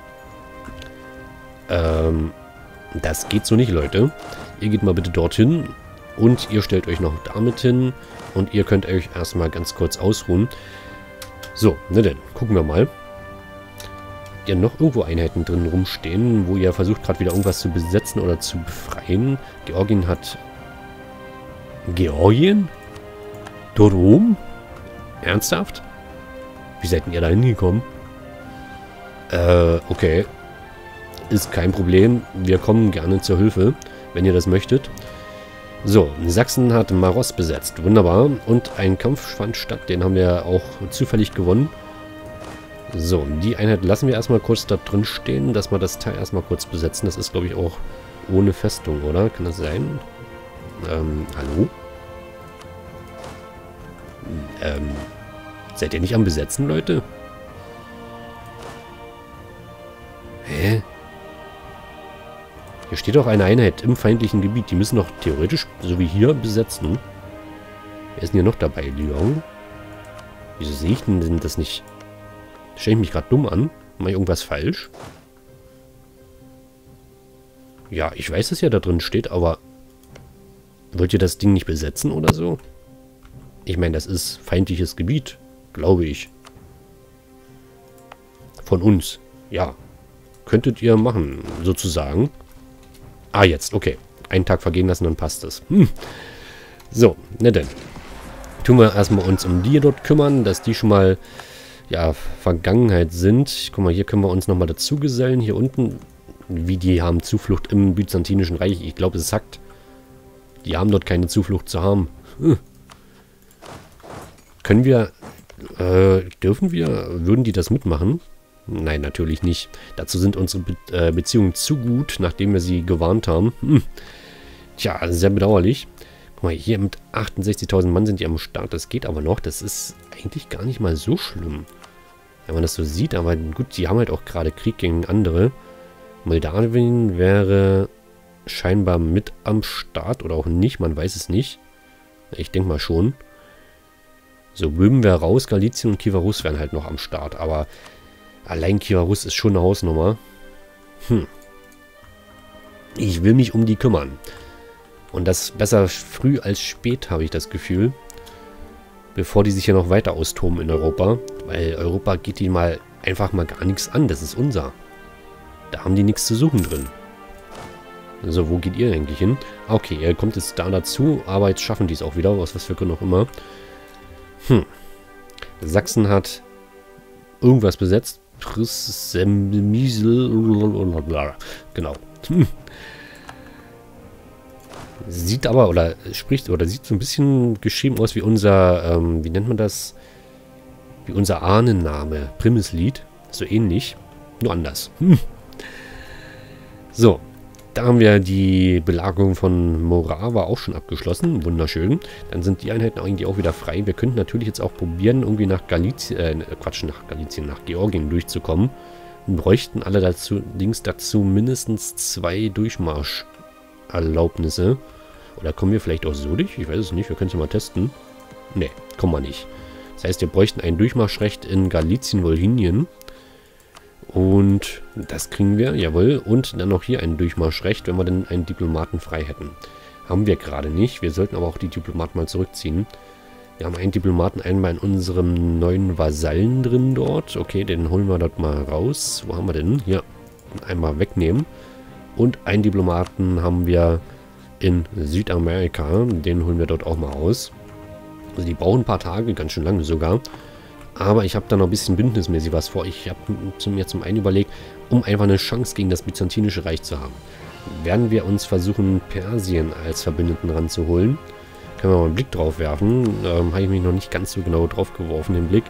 Ähm, das geht so nicht, Leute. Ihr geht mal bitte dorthin und ihr stellt euch noch damit hin und ihr könnt euch erstmal ganz kurz ausruhen. So, ne denn, gucken wir mal. Habt ihr noch irgendwo Einheiten drin rumstehen, wo ihr versucht gerade wieder irgendwas zu besetzen oder zu befreien? Georgien hat... Georgien? Dort oben? Ernsthaft? Wie seid denn ihr da hingekommen? Äh, okay. Ist kein Problem. Wir kommen gerne zur Hilfe, wenn ihr das möchtet. So, Sachsen hat Maros besetzt. Wunderbar. Und ein Kampf fand statt. Den haben wir auch zufällig gewonnen. So, die Einheit lassen wir erstmal kurz da drin stehen, dass wir das Teil erstmal kurz besetzen. Das ist, glaube ich, auch ohne Festung, oder? Kann das sein? Ähm, hallo? Ähm, seid ihr nicht am Besetzen, Leute? Hä? Hier steht doch eine Einheit im feindlichen Gebiet. Die müssen doch theoretisch, so wie hier, besetzen. Wer ist denn hier noch dabei? Lyon? Wieso sehe ich denn das nicht? Stelle ich mich gerade dumm an? Mache ich irgendwas falsch? Ja, ich weiß, dass ja da drin steht, aber... Wollt ihr das Ding nicht besetzen oder so? Ich meine, das ist feindliches Gebiet, glaube ich. Von uns. Ja. Könntet ihr machen, sozusagen. Ah, jetzt, okay. Einen Tag vergehen lassen, dann passt es. Hm. So, ne denn. Tun wir erstmal uns um die dort kümmern, dass die schon mal, ja, Vergangenheit sind. Guck mal, hier können wir uns nochmal dazu gesellen. Hier unten, wie die haben Zuflucht im Byzantinischen Reich. Ich glaube, es sagt, die haben dort keine Zuflucht zu haben. Hm. Können wir, äh, dürfen wir, würden die das mitmachen? Nein, natürlich nicht. Dazu sind unsere Be äh, Beziehungen zu gut, nachdem wir sie gewarnt haben. Hm. Tja, sehr bedauerlich. Guck mal, hier mit achtundsechzigtausend Mann sind die am Start. Das geht aber noch. Das ist eigentlich gar nicht mal so schlimm. wenn man das so sieht. Aber gut, die haben halt auch gerade Krieg gegen andere. Moldawien wäre scheinbar mit am Start oder auch nicht, man weiß es nicht. Ich denke mal schon. So, Böhmen wäre raus, Galizien und Kiewer Rus wären halt noch am Start. Aber allein Kiewer Rus ist schon eine Hausnummer. Hm. Ich will mich um die kümmern. Und das besser früh als spät, habe ich das Gefühl. Bevor die sich ja noch weiter austoben in Europa. Weil Europa geht die mal einfach mal gar nichts an. Das ist unser. Da haben die nichts zu suchen drin. So, wo geht ihr eigentlich hin? Okay, ihr kommt jetzt da dazu, aber jetzt schaffen die es auch wieder, aus was für Gründen auch immer. Hm. Sachsen hat irgendwas besetzt. Genau. Hm. Sieht aber, oder spricht, oder sieht so ein bisschen geschrieben aus wie unser, ähm, wie nennt man das? Wie unser Ahnenname. Primislied. So ähnlich. Nur anders. Hm. So. Da haben wir die Belagerung von Morava auch schon abgeschlossen. Wunderschön. Dann sind die Einheiten eigentlich auch wieder frei. Wir könnten natürlich jetzt auch probieren, irgendwie nach Galizien, äh, Quatsch, nach Galizien, nach Georgien durchzukommen. Wir bräuchten alle dazu, Dings dazu mindestens zwei Durchmarscherlaubnisse. Oder kommen wir vielleicht auch so durch? Ich weiß es nicht. Wir können es ja mal testen. Ne, kommen wir nicht. Das heißt, wir bräuchten ein Durchmarschrecht in Galizien, Wolhinien. Und das kriegen wir, jawohl. Und dann noch hier ein Durchmarschrecht, wenn wir denn einen Diplomaten frei hätten. Haben wir gerade nicht. Wir sollten aber auch die Diplomaten mal zurückziehen. Wir haben einen Diplomaten einmal in unserem neuen Vasallen drin dort. Okay, den holen wir dort mal raus. Wo haben wir denn? Hier, einmal wegnehmen. Und einen Diplomaten haben wir in Südamerika. Den holen wir dort auch mal raus. Also die brauchen ein paar Tage, ganz schön lange sogar. Aber ich habe da noch ein bisschen bündnismäßig was vor. Ich habe mir zum einen überlegt, um einfach eine Chance gegen das Byzantinische Reich zu haben, werden wir uns versuchen, Persien als Verbündeten ranzuholen. Können wir mal einen Blick drauf werfen. Ähm, habe ich mich noch nicht ganz so genau drauf geworfen, den Blick.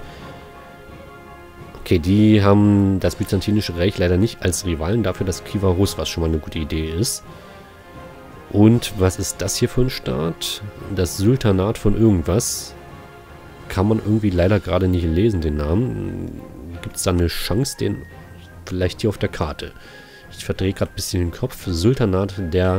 Okay, die haben das Byzantinische Reich leider nicht als Rivalen, dafür das Kiewer Rus, was schon mal eine gute Idee ist. Und was ist das hier für ein Staat? Das Sultanat von irgendwas. Kann man irgendwie leider gerade nicht lesen, den Namen. Gibt es da eine Chance, den vielleicht hier auf der Karte? Ich verdrehe gerade ein bisschen den Kopf. Sultanat der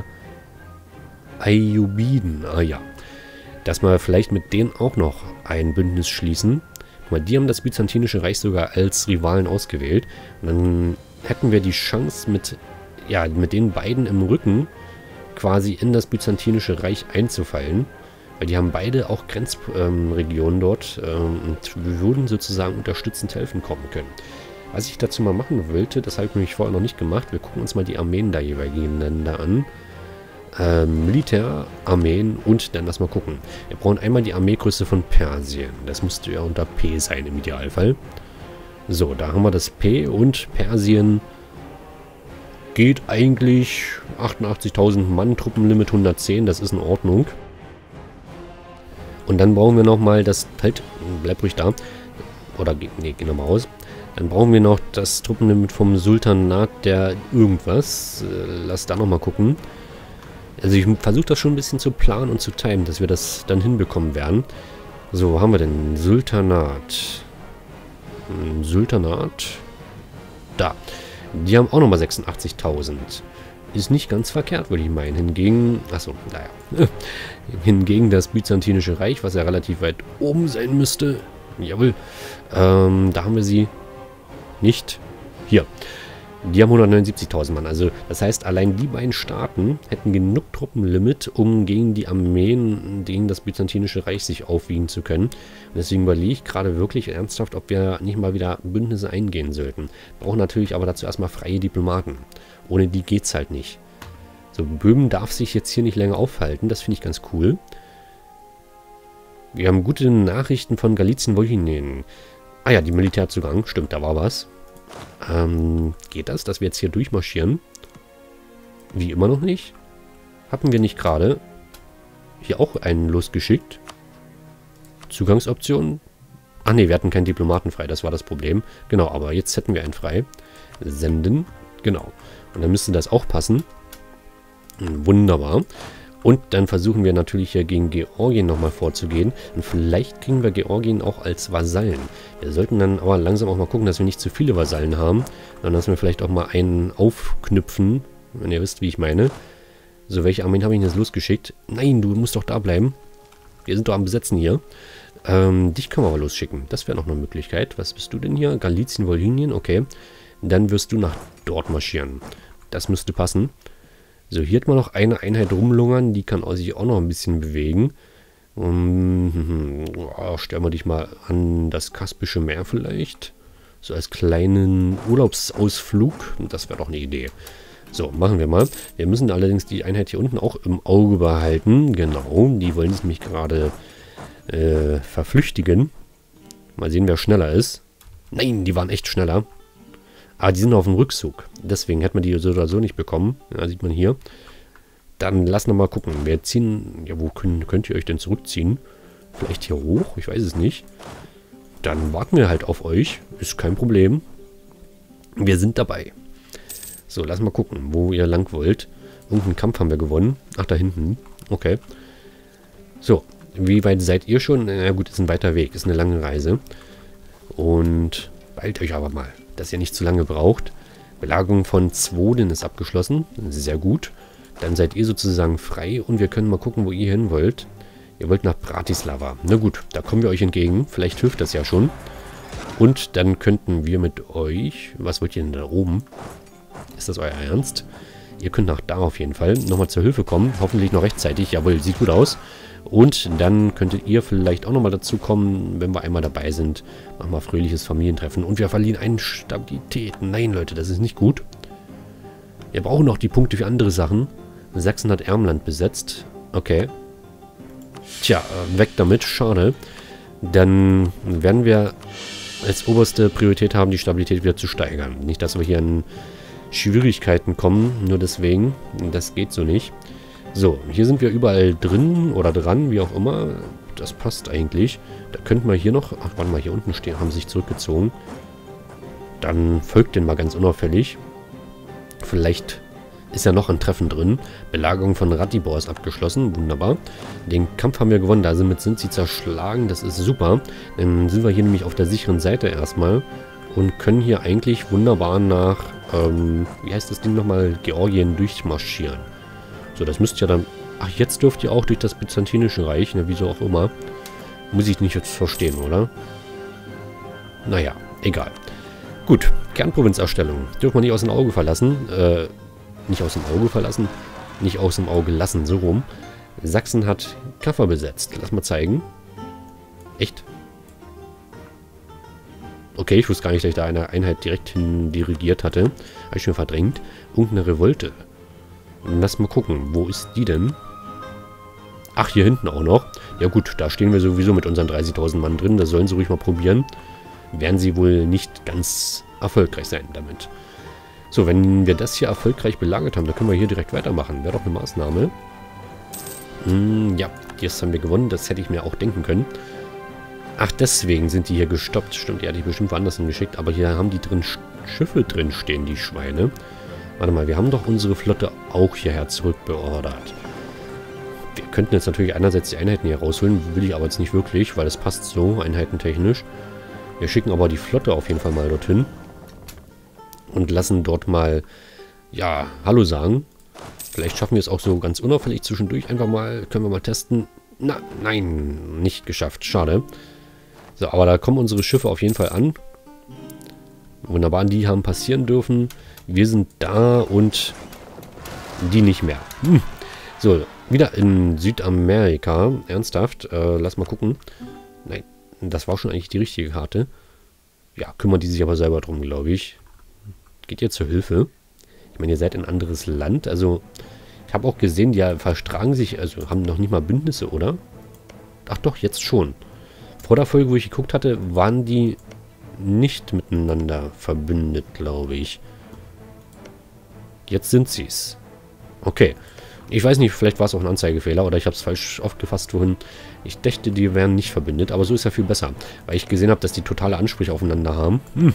Ayyubiden. Ah ja. Dass wir vielleicht mit denen auch noch ein Bündnis schließen. Weil die haben das Byzantinische Reich sogar als Rivalen ausgewählt. Und dann hätten wir die Chance, mit, ja, mit den beiden im Rücken quasi in das Byzantinische Reich einzufallen. Weil die haben beide auch Grenzregionen ähm, dort ähm, und wir würden sozusagen unterstützend helfen kommen können. Was ich dazu mal machen wollte, das habe ich nämlich vorher noch nicht gemacht, wir gucken uns mal die Armeen da jeweiligen Länder an. Ähm, Militär, Armeen und dann lass mal gucken. Wir brauchen einmal die Armeegröße von Persien. Das müsste ja unter P sein im Idealfall. So, da haben wir das P und Persien geht eigentlich achtundachtzigtausend Mann, Truppenlimit hundertzehn, das ist in Ordnung. Und dann brauchen wir nochmal das, halt, bleib ruhig da. Oder, nee, geh nochmal raus. Dann brauchen wir noch das Truppenlimit vom Sultanat der irgendwas. Äh, lass da nochmal gucken. Also ich versuche das schon ein bisschen zu planen und zu timen, dass wir das dann hinbekommen werden. So, wo haben wir denn? Sultanat. Hm, Sultanat. Da. Die haben auch nochmal sechsundachtzigtausend. Ist nicht ganz verkehrt, würde ich meinen. Hingegen, achso, naja. Hingegen das Byzantinische Reich, was ja relativ weit oben sein müsste. Jawohl. Ähm, da haben wir sie nicht. Hier. Die haben hundertneunundsiebzigtausend Mann. Also, das heißt, allein die beiden Staaten hätten genug Truppenlimit, um gegen die Armeen, gegen das Byzantinische Reich sich aufwiegen zu können. Und deswegen überlege ich gerade wirklich ernsthaft, ob wir nicht mal wieder Bündnisse eingehen sollten. Brauchen natürlich aber dazu erstmal freie Diplomaten. Ohne die geht's halt nicht. So, Böhmen darf sich jetzt hier nicht länger aufhalten. Das finde ich ganz cool. Wir haben gute Nachrichten von Galizien, Wolhinien. Ah ja, die Militärzugang. Stimmt, da war was. Ähm, geht das, dass wir jetzt hier durchmarschieren? Wie immer noch nicht? Hatten wir nicht gerade hier auch einen losgeschickt? Zugangsoptionen? Ach ne, wir hatten keinen Diplomaten frei, das war das Problem. Genau, aber jetzt hätten wir einen frei. Senden, genau. Und dann müsste das auch passen. Wunderbar. Und dann versuchen wir natürlich hier gegen Georgien nochmal vorzugehen. Und vielleicht kriegen wir Georgien auch als Vasallen. Wir sollten dann aber langsam auch mal gucken, dass wir nicht zu viele Vasallen haben, sondern dass wir vielleicht auch mal einen aufknüpfen, wenn ihr wisst, wie ich meine. So, welche Armeen habe ich denn jetzt losgeschickt? Nein, du musst doch da bleiben. Wir sind doch am Besetzen hier. Ähm, dich können wir aber losschicken. Das wäre noch eine Möglichkeit. Was bist du denn hier? Galizien, Wolhynien, okay. Dann wirst du nach dort marschieren. Das müsste passen. So, hier hat man noch eine Einheit rumlungern. Die kann sich auch noch ein bisschen bewegen. Um, oh, stellen wir dich mal an das Kaspische Meer vielleicht. So als kleinen Urlaubsausflug. Das wäre doch eine Idee. So, machen wir mal. Wir müssen allerdings die Einheit hier unten auch im Auge behalten. Genau, die wollen sich nämlich gerade äh, verflüchtigen. Mal sehen, wer schneller ist. Nein, die waren echt schneller. Aber die sind auf dem Rückzug. Deswegen hätten wir die so oder so nicht bekommen. Ja, sieht man hier. Dann lassen wir mal gucken. Wir ziehen... Ja, wo können, könnt ihr euch denn zurückziehen? Vielleicht hier hoch? Ich weiß es nicht. Dann warten wir halt auf euch. Ist kein Problem. Wir sind dabei. So, lass mal gucken, wo ihr lang wollt. Irgendeinen Kampf haben wir gewonnen. Ach, da hinten. Okay. So, wie weit seid ihr schon? Na gut, ist ein weiter Weg. Ist eine lange Reise. Und beeilt euch aber mal, dass ihr nicht zu lange braucht. Belagerung von Zwoden ist abgeschlossen. Sehr gut. Dann seid ihr sozusagen frei und wir können mal gucken, wo ihr hin wollt. Ihr wollt nach Bratislava. Na gut, da kommen wir euch entgegen. Vielleicht hilft das ja schon. Und dann könnten wir mit euch... Was wollt ihr denn da oben? Ist das euer Ernst? Ihr könnt nach da auf jeden Fall nochmal zur Hilfe kommen. Hoffentlich noch rechtzeitig. Jawohl, sieht gut aus. Und dann könntet ihr vielleicht auch nochmal dazu kommen, wenn wir einmal dabei sind. Machen wir fröhliches Familientreffen. Und wir verlieren einen Stabilität. Nein, Leute, das ist nicht gut. Wir brauchen noch die Punkte für andere Sachen. Sachsen hat Ermland besetzt. Okay. Tja, weg damit. Schade. Dann werden wir als oberste Priorität haben, die Stabilität wieder zu steigern. Nicht, dass wir hier in Schwierigkeiten kommen. Nur deswegen. Das geht so nicht. So, hier sind wir überall drin oder dran, wie auch immer. Das passt eigentlich. Da könnten wir hier noch... Ach, warte mal, hier unten stehen, haben sich zurückgezogen. Dann folgt den mal ganz unauffällig. Vielleicht ist ja noch ein Treffen drin. Belagerung von Ratibor ist abgeschlossen. Wunderbar. Den Kampf haben wir gewonnen. Damit sind sie zerschlagen. Das ist super. Dann sind wir hier nämlich auf der sicheren Seite erstmal. Und können hier eigentlich wunderbar nach... Ähm, wie heißt das Ding nochmal? Georgien durchmarschieren. So, das müsst ihr dann... Ach, jetzt dürft ihr auch durch das Byzantinische Reich, ne, wieso auch immer. Muss ich nicht jetzt verstehen, oder? Naja, egal. Gut, Kernprovinzerstellung. Dürfen wir nicht aus dem Auge verlassen. Äh, nicht aus dem Auge verlassen. Nicht aus dem Auge lassen, so rum. Sachsen hat Kaffer besetzt. Lass mal zeigen. Echt? Okay, ich wusste gar nicht, dass ich da eine Einheit direkt hin dirigiert hatte. Habe ich schon verdrängt. Irgendeine Revolte. Lass mal gucken, wo ist die denn? Ach, hier hinten auch noch. Ja gut, da stehen wir sowieso mit unseren dreißigtausend Mann drin. Das sollen sie ruhig mal probieren. Werden sie wohl nicht ganz erfolgreich sein damit. So, wenn wir das hier erfolgreich belagert haben, dann können wir hier direkt weitermachen. Wäre doch eine Maßnahme. Hm, ja, jetzt haben wir gewonnen. Das hätte ich mir auch denken können. Ach, deswegen sind die hier gestoppt. Stimmt, die hatte ich bestimmt woanders hingeschickt. Aber hier haben die drin Schiffe drin stehen, die Schweine. Warte mal, wir haben doch unsere Flotte auch hierher zurückbeordert. Wir könnten jetzt natürlich einerseits die Einheiten hier rausholen, will ich aber jetzt nicht wirklich, weil das passt so, einheitentechnisch. Wir schicken aber die Flotte auf jeden Fall mal dorthin. Und lassen dort mal, ja, Hallo sagen. Vielleicht schaffen wir es auch so ganz unauffällig zwischendurch. Einfach mal, können wir mal testen. Na, nein, nicht geschafft, schade. So, aber da kommen unsere Schiffe auf jeden Fall an. Wunderbar, die haben passieren dürfen. Wir sind da und die nicht mehr. Hm. So, wieder in Südamerika. Ernsthaft, äh, lass mal gucken. Nein, das war schon eigentlich die richtige Karte. Ja, kümmern die sich aber selber drum, glaube ich. Geht ihr zur Hilfe? Ich meine, ihr seid ein anderes Land. Also, ich habe auch gesehen, die verstragen sich, also haben noch nicht mal Bündnisse, oder? Ach doch, jetzt schon. Vor der Folge, wo ich geguckt hatte, waren die nicht miteinander verbündet, glaube ich. Jetzt sind sie es. Okay. Ich weiß nicht, vielleicht war es auch ein Anzeigefehler oder ich habe es falsch aufgefasst vorhin. Ich dachte, die wären nicht verbündet, aber so ist ja viel besser. Weil ich gesehen habe, dass die totale Ansprüche aufeinander haben. Hm.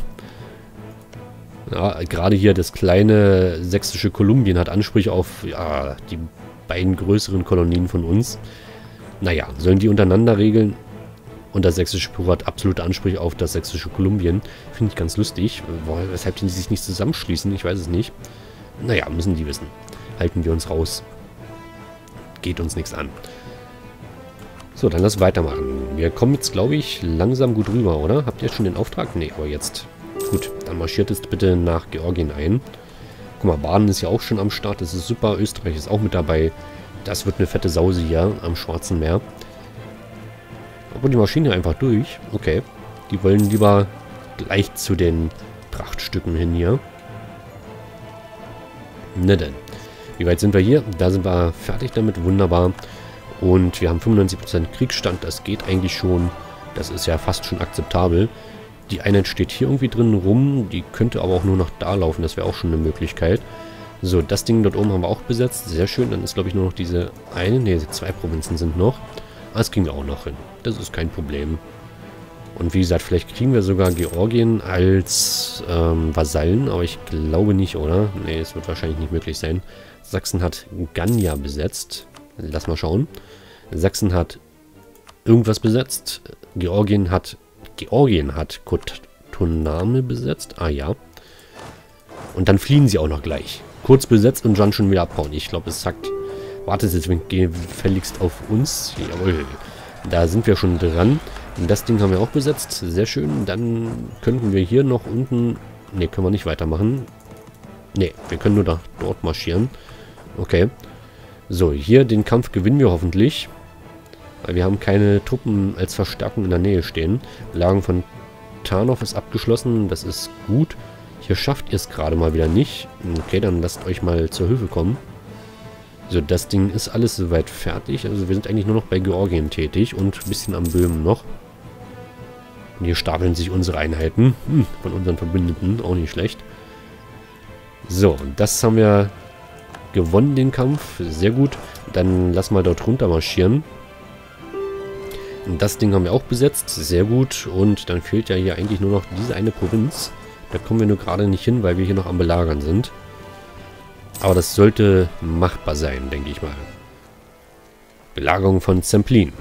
Ja, gerade hier das kleine sächsische Kolumbien hat Ansprüche auf ja, die beiden größeren Kolonien von uns. Naja, sollen die untereinander regeln. Und das sächsische Peru hat absolute Ansprüche auf das sächsische Kolumbien. Finde ich ganz lustig. Weshalb die sich nicht zusammenschließen, ich weiß es nicht. Naja, müssen die wissen. Halten wir uns raus. Geht uns nichts an. So, dann lass weitermachen. Wir kommen jetzt, glaube ich, langsam gut rüber, oder? Habt ihr jetzt schon den Auftrag? Nee, aber jetzt. Gut, dann marschiert jetzt bitte nach Georgien ein. Guck mal, Baden ist ja auch schon am Start. Das ist super. Österreich ist auch mit dabei. Das wird eine fette Sause hier am Schwarzen Meer. Aber die Maschine einfach durch. Okay. Die wollen lieber gleich zu den Prachtstücken hin hier. Na denn. Wie weit sind wir hier? Da sind wir fertig damit. Wunderbar. Und wir haben fünfundneunzig Prozent Kriegsstand. Das geht eigentlich schon. Das ist ja fast schon akzeptabel. Die Einheit steht hier irgendwie drin rum. Die könnte aber auch nur noch da laufen. Das wäre auch schon eine Möglichkeit. So, das Ding dort oben haben wir auch besetzt. Sehr schön. Dann ist, glaube ich, nur noch diese eine. Ne, zwei Provinzen sind noch. Das kriegen wir auch noch hin. Das ist kein Problem. Und wie gesagt, vielleicht kriegen wir sogar Georgien als ähm, Vasallen. Aber ich glaube nicht, oder? Ne, es wird wahrscheinlich nicht möglich sein. Sachsen hat Ganya besetzt. Lass mal schauen. Sachsen hat irgendwas besetzt. Georgien hat... Georgien hat Kotoname besetzt. Ah ja. Und dann fliehen sie auch noch gleich. Kurz besetzt und dann schon wieder abhauen. Ich glaube, es sagt... Wartet jetzt gefälligst auf uns. Jawohl. Da sind wir schon dran. Und das Ding haben wir auch besetzt. Sehr schön. Dann könnten wir hier noch unten... Ne, können wir nicht weitermachen. Ne, wir können nur da, dort marschieren. Okay. So, hier den Kampf gewinnen wir hoffentlich. Weil wir haben keine Truppen als Verstärkung in der Nähe stehen. Belagerung von Tarnów ist abgeschlossen. Das ist gut. Hier schafft ihr es gerade mal wieder nicht. Okay, dann lasst euch mal zur Hilfe kommen. So, das Ding ist alles soweit fertig. Also wir sind eigentlich nur noch bei Georgien tätig und ein bisschen am Böhmen noch. Und hier stapeln sich unsere Einheiten hm, von unseren Verbündeten. Auch nicht schlecht. So, das haben wir gewonnen, den Kampf. Sehr gut. Dann lass mal dort runter marschieren. Und das Ding haben wir auch besetzt. Sehr gut. Und dann fehlt ja hier eigentlich nur noch diese eine Provinz. Da kommen wir nur gerade nicht hin, weil wir hier noch am Belagern sind. Aber das sollte machbar sein, denke ich mal. Belagerung von Zemplin.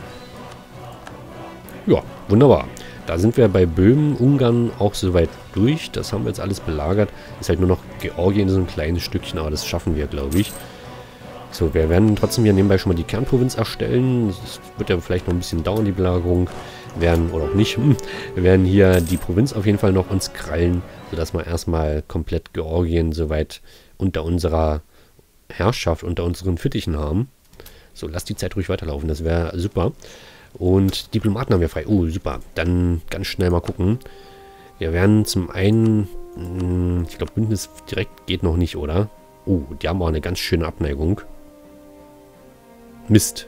Ja, wunderbar. Da sind wir bei Böhmen, Ungarn auch soweit durch. Das haben wir jetzt alles belagert. Ist halt nur noch Georgien, so ein kleines Stückchen, aber das schaffen wir, glaube ich. So, wir werden trotzdem hier nebenbei schon mal die Kernprovinz erstellen. Das wird ja vielleicht noch ein bisschen dauern, die Belagerung. Wir werden, oder auch nicht, wir werden hier die Provinz auf jeden Fall noch uns krallen, sodass wir erstmal komplett Georgien soweit unter unserer Herrschaft, unter unseren Fittichen haben. So, lasst die Zeit ruhig weiterlaufen, das wäre super. Und Diplomaten haben wir frei. Oh, super. Dann ganz schnell mal gucken. Wir werden zum einen, ich glaube, Bündnis direkt geht noch nicht, oder? Oh, die haben auch eine ganz schöne Abneigung. Mist.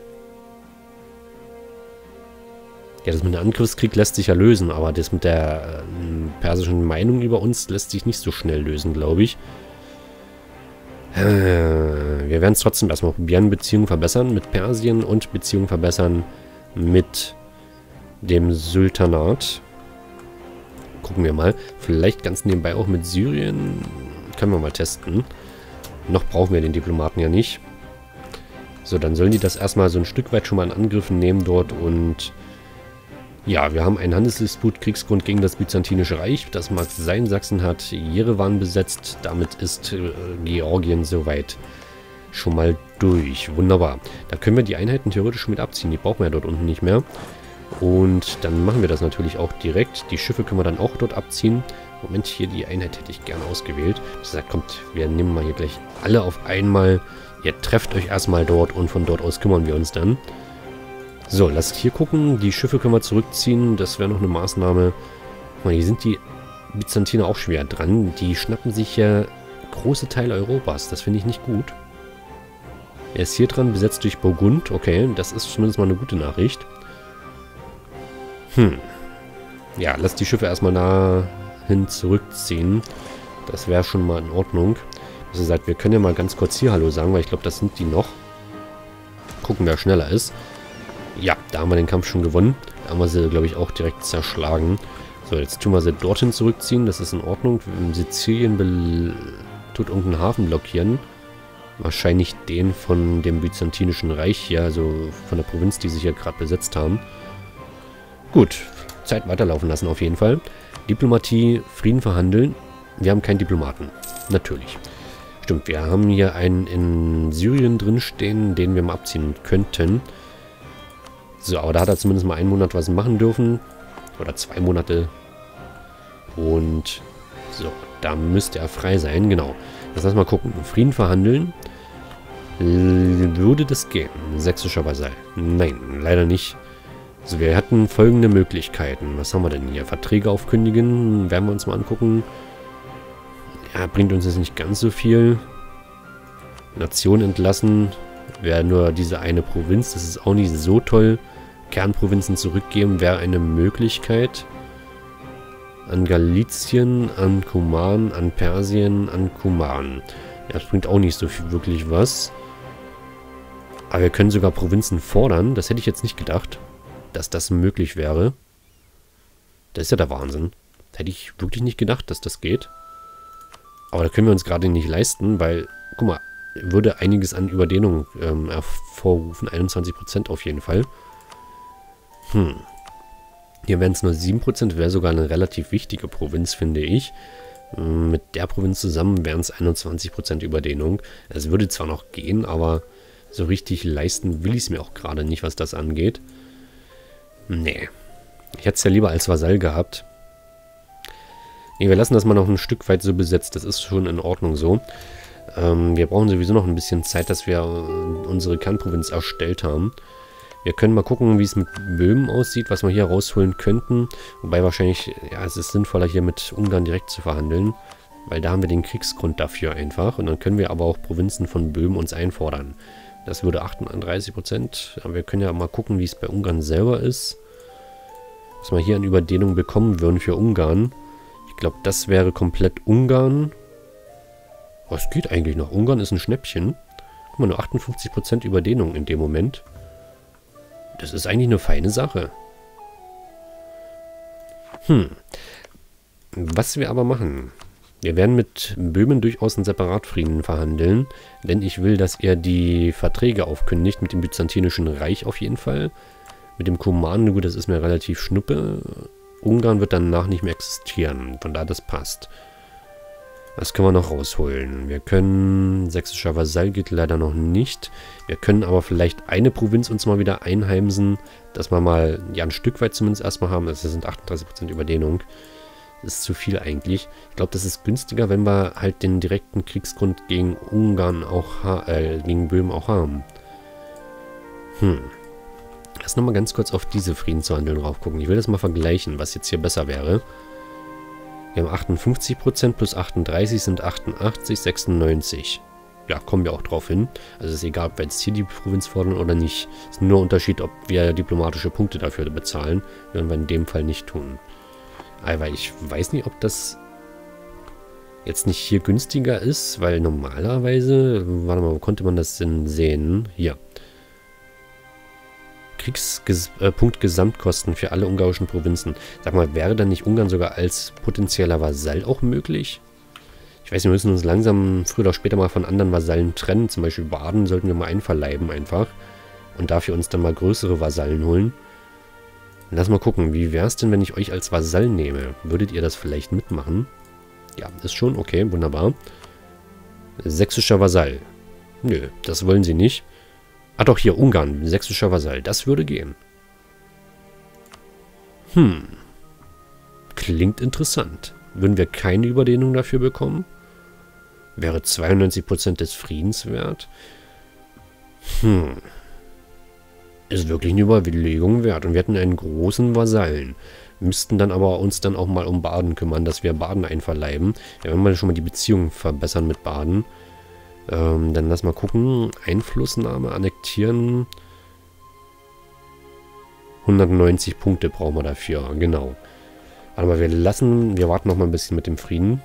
Ja, das mit dem Angriffskrieg lässt sich ja lösen, aber das mit der äh, persischen Meinung über uns lässt sich nicht so schnell lösen, glaube ich. Äh, wir werden es trotzdem erstmal probieren. Beziehungen verbessern mit Persien und Beziehungen verbessern mit dem Sultanat. Gucken wir mal. Vielleicht ganz nebenbei auch mit Syrien. Können wir mal testen. Noch brauchen wir den Diplomaten ja nicht. So, dann sollen die das erstmal so ein Stück weit schon mal in Angriffen nehmen dort und ja, wir haben einen Handelsdisput, Kriegsgrund gegen das Byzantinische Reich. Das mag sein, Sachsen hat Jerewan besetzt. Damit ist äh, Georgien soweit schon mal durch. Wunderbar. Da können wir die Einheiten theoretisch mit abziehen. Die brauchen wir ja dort unten nicht mehr. Und dann machen wir das natürlich auch direkt. Die Schiffe können wir dann auch dort abziehen. Moment, hier die Einheit hätte ich gerne ausgewählt. Das gesagt, kommt, wir nehmen mal hier gleich alle auf einmal. Ihr trefft euch erstmal dort und von dort aus kümmern wir uns dann. So, lasst hier gucken. Die Schiffe können wir zurückziehen. Das wäre noch eine Maßnahme. Guck mal, hier sind die Byzantiner auch schwer dran. Die schnappen sich ja große Teile Europas. Das finde ich nicht gut. Er ist hier dran, besetzt durch Burgund. Okay, das ist zumindest mal eine gute Nachricht. Hm. Ja, lasst die Schiffe erstmal dahin zurückziehen. Das wäre schon mal in Ordnung. Das heißt, wir können ja mal ganz kurz hier Hallo sagen, weil ich glaube, das sind die noch. Gucken, wer schneller ist. Ja, da haben wir den Kampf schon gewonnen. Da haben wir sie, glaube ich, auch direkt zerschlagen. So, jetzt tun wir sie dorthin zurückziehen. Das ist in Ordnung. Sizilien tut irgendeinen Hafen blockieren. Wahrscheinlich den von dem Byzantinischen Reich hier, also von der Provinz, die sich hier gerade besetzt haben. Gut, Zeit weiterlaufen lassen auf jeden Fall. Diplomatie, Frieden verhandeln. Wir haben keinen Diplomaten. Natürlich. Stimmt, wir haben hier einen in Syrien drin stehen, den wir mal abziehen könnten. So, aber da hat er zumindest mal einen Monat was machen dürfen. Oder zwei Monate. Und so, da müsste er frei sein, genau. Lass uns mal gucken. Frieden verhandeln. Würde das gehen? Sächsischer Vasall. Nein, leider nicht. Also wir hatten folgende Möglichkeiten. Was haben wir denn hier? Verträge aufkündigen. Werden wir uns mal angucken. Ja, bringt uns jetzt nicht ganz so viel. Nation entlassen. Wäre nur diese eine Provinz. Das ist auch nicht so toll. Kernprovinzen zurückgeben wäre eine Möglichkeit. An Galizien, an Kuman, an Persien, an Kuman. Ja, das bringt auch nicht so viel wirklich was. Aber wir können sogar Provinzen fordern. Das hätte ich jetzt nicht gedacht, dass das möglich wäre. Das ist ja der Wahnsinn. Das hätte ich wirklich nicht gedacht, dass das geht. Aber da können wir uns gerade nicht leisten, weil, guck mal, würde einiges an Überdehnung ähm, hervorrufen. einundzwanzig Prozent auf jeden Fall. Hm. Hier wären es nur sieben Prozent, wäre sogar eine relativ wichtige Provinz, finde ich. Mit der Provinz zusammen wären es einundzwanzig Prozent Überdehnung. Es würde zwar noch gehen, aber so richtig leisten will ich es mir auch gerade nicht, was das angeht. Nee. Ich hätte es ja lieber als Vasall gehabt. Nee, wir lassen das mal noch ein Stück weit so besetzt. Das ist schon in Ordnung so. Ähm, wir brauchen sowieso noch ein bisschen Zeit, dass wir unsere Kernprovinz erstellt haben. Wir können mal gucken, wie es mit Böhmen aussieht, was wir hier rausholen könnten. Wobei wahrscheinlich, ja, es ist sinnvoller, hier mit Ungarn direkt zu verhandeln. Weil da haben wir den Kriegsgrund dafür einfach. Und dann können wir aber auch Provinzen von Böhmen uns einfordern. Das würde achtunddreißig Prozent. Aber wir können ja mal gucken, wie es bei Ungarn selber ist. Was wir hier an Überdehnung bekommen würden für Ungarn. Ich glaube, das wäre komplett Ungarn. Oh, es geht eigentlich noch. Ungarn ist ein Schnäppchen. Guck mal, nur achtundfünfzig Prozent Überdehnung in dem Moment. Das ist eigentlich eine feine Sache. Hm. Was wir aber machen. Wir werden mit Böhmen durchaus einen Separatfrieden verhandeln. Denn ich will, dass er die Verträge aufkündigt. Mit dem Byzantinischen Reich auf jeden Fall. Mit dem Kuman, gut, das ist mir relativ schnuppe. Ungarn wird danach nicht mehr existieren. Von daher, das passt. Was können wir noch rausholen? Wir können... Sächsischer Vasall geht leider noch nicht. Wir können aber vielleicht eine Provinz uns mal wieder einheimsen, dass wir mal, ja, ein Stück weit zumindest erstmal haben. Das sind achtunddreißig Prozent Überdehnung. Das ist zu viel eigentlich. Ich glaube, das ist günstiger, wenn wir halt den direkten Kriegsgrund gegen Ungarn auch, äh, gegen Böhmen auch haben. Hm. Lass nochmal ganz kurz auf diese Friedensverhandlungen drauf gucken. Ich will das mal vergleichen, was jetzt hier besser wäre. Wir haben achtundfünfzig Prozent plus achtunddreißig sind achtundachtzig, sechsundneunzig. Ja, kommen wir auch drauf hin. Also es ist egal, ob wir jetzt hier die Provinz fordern oder nicht. Es ist nur ein Unterschied, ob wir diplomatische Punkte dafür bezahlen. Werden wir in dem Fall nicht tun. Aber ich weiß nicht, ob das jetzt nicht hier günstiger ist, weil normalerweise, warte mal, wo konnte man das denn sehen? Hier. Kriegspunkt Gesamtkosten für alle ungarischen Provinzen. Sag mal, wäre dann nicht Ungarn sogar als potenzieller Vasall auch möglich? Ich weiß, wir müssen uns langsam früher oder später mal von anderen Vasallen trennen. Zum Beispiel Baden sollten wir mal einverleiben einfach. Und dafür uns dann mal größere Vasallen holen. Lass mal gucken, wie wäre es denn, wenn ich euch als Vasall nehme? Würdet ihr das vielleicht mitmachen? Ja, ist schon okay, wunderbar. Sächsischer Vasall. Nö, das wollen sie nicht. Ah doch, hier, Ungarn, sächsischer Vasall. Das würde gehen. Hm. Klingt interessant. Würden wir keine Überdehnung dafür bekommen? Wäre zweiundneunzig Prozent des Friedens wert? Hm. Ist wirklich eine Überlegung wert. Und wir hätten einen großen Vasallen. Müssten dann aber uns dann auch mal um Baden kümmern, dass wir Baden einverleiben. Ja, wenn wir schon mal die Beziehung verbessern mit Baden. Ähm, dann lass mal gucken. Einflussnahme, annektieren. hundertneunzig Punkte brauchen wir dafür, genau. Aber wir lassen, wir warten noch mal ein bisschen mit dem Frieden.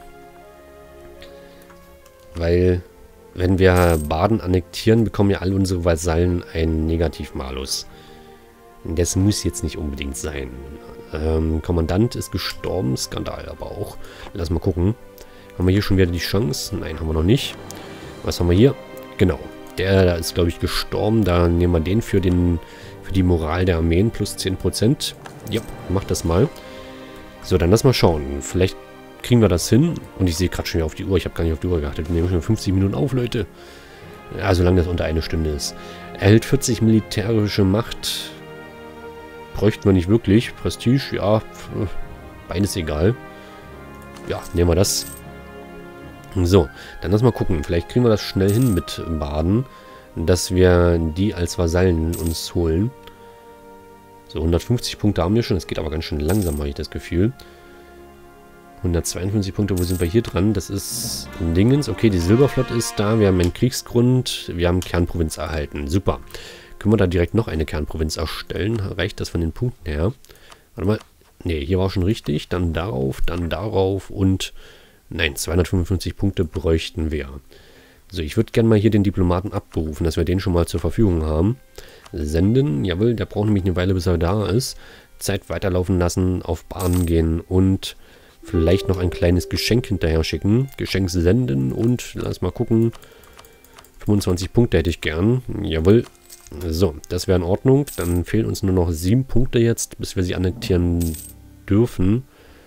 Weil, wenn wir Baden annektieren, bekommen ja alle unsere Vasallen einen Negativmalus. Das muss jetzt nicht unbedingt sein. Ähm, Kommandant ist gestorben, Skandal aber auch. Lass mal gucken. Haben wir hier schon wieder die Chance? Nein, haben wir noch nicht. Was haben wir hier? Genau. Der da ist, glaube ich, gestorben. Da nehmen wir den für, den für die Moral der Armeen plus zehn Prozent. Ja, mach das mal. So, dann lass mal schauen. Vielleicht kriegen wir das hin. Und ich sehe gerade schon wieder auf die Uhr. Ich habe gar nicht auf die Uhr geachtet. Wir nehmen schon fünfzig Minuten auf, Leute. Ja, solange das unter eine Stunde ist. Erhält vierzig militärische Macht. Bräuchten wir nicht wirklich. Prestige, ja. Beides egal. Ja, nehmen wir das. So, dann lass mal gucken. Vielleicht kriegen wir das schnell hin mit Baden. Dass wir die als Vasallen uns holen. So, hundertfünfzig Punkte haben wir schon. Das geht aber ganz schön langsam, habe ich das Gefühl. hundertzweiundfünfzig Punkte, wo sind wir hier dran? Das ist Dingens. Okay, die Silberflotte ist da. Wir haben einen Kriegsgrund. Wir haben Kernprovinz erhalten. Super. Können wir da direkt noch eine Kernprovinz erstellen? Reicht das von den Punkten her? Warte mal. Ne, hier war schon richtig. Dann darauf, dann darauf und... Nein, zweihundertfünfundfünfzig Punkte bräuchten wir. So, ich würde gerne mal hier den Diplomaten abberufen, dass wir den schon mal zur Verfügung haben. Senden, jawohl, der braucht nämlich eine Weile, bis er da ist. Zeit weiterlaufen lassen, auf Bahn gehen und vielleicht noch ein kleines Geschenk hinterher schicken. Geschenk senden und, lass mal gucken, fünfundzwanzig Punkte hätte ich gern. Jawohl. So, das wäre in Ordnung. Dann fehlen uns nur noch sieben Punkte jetzt, bis wir sie annektieren dürfen.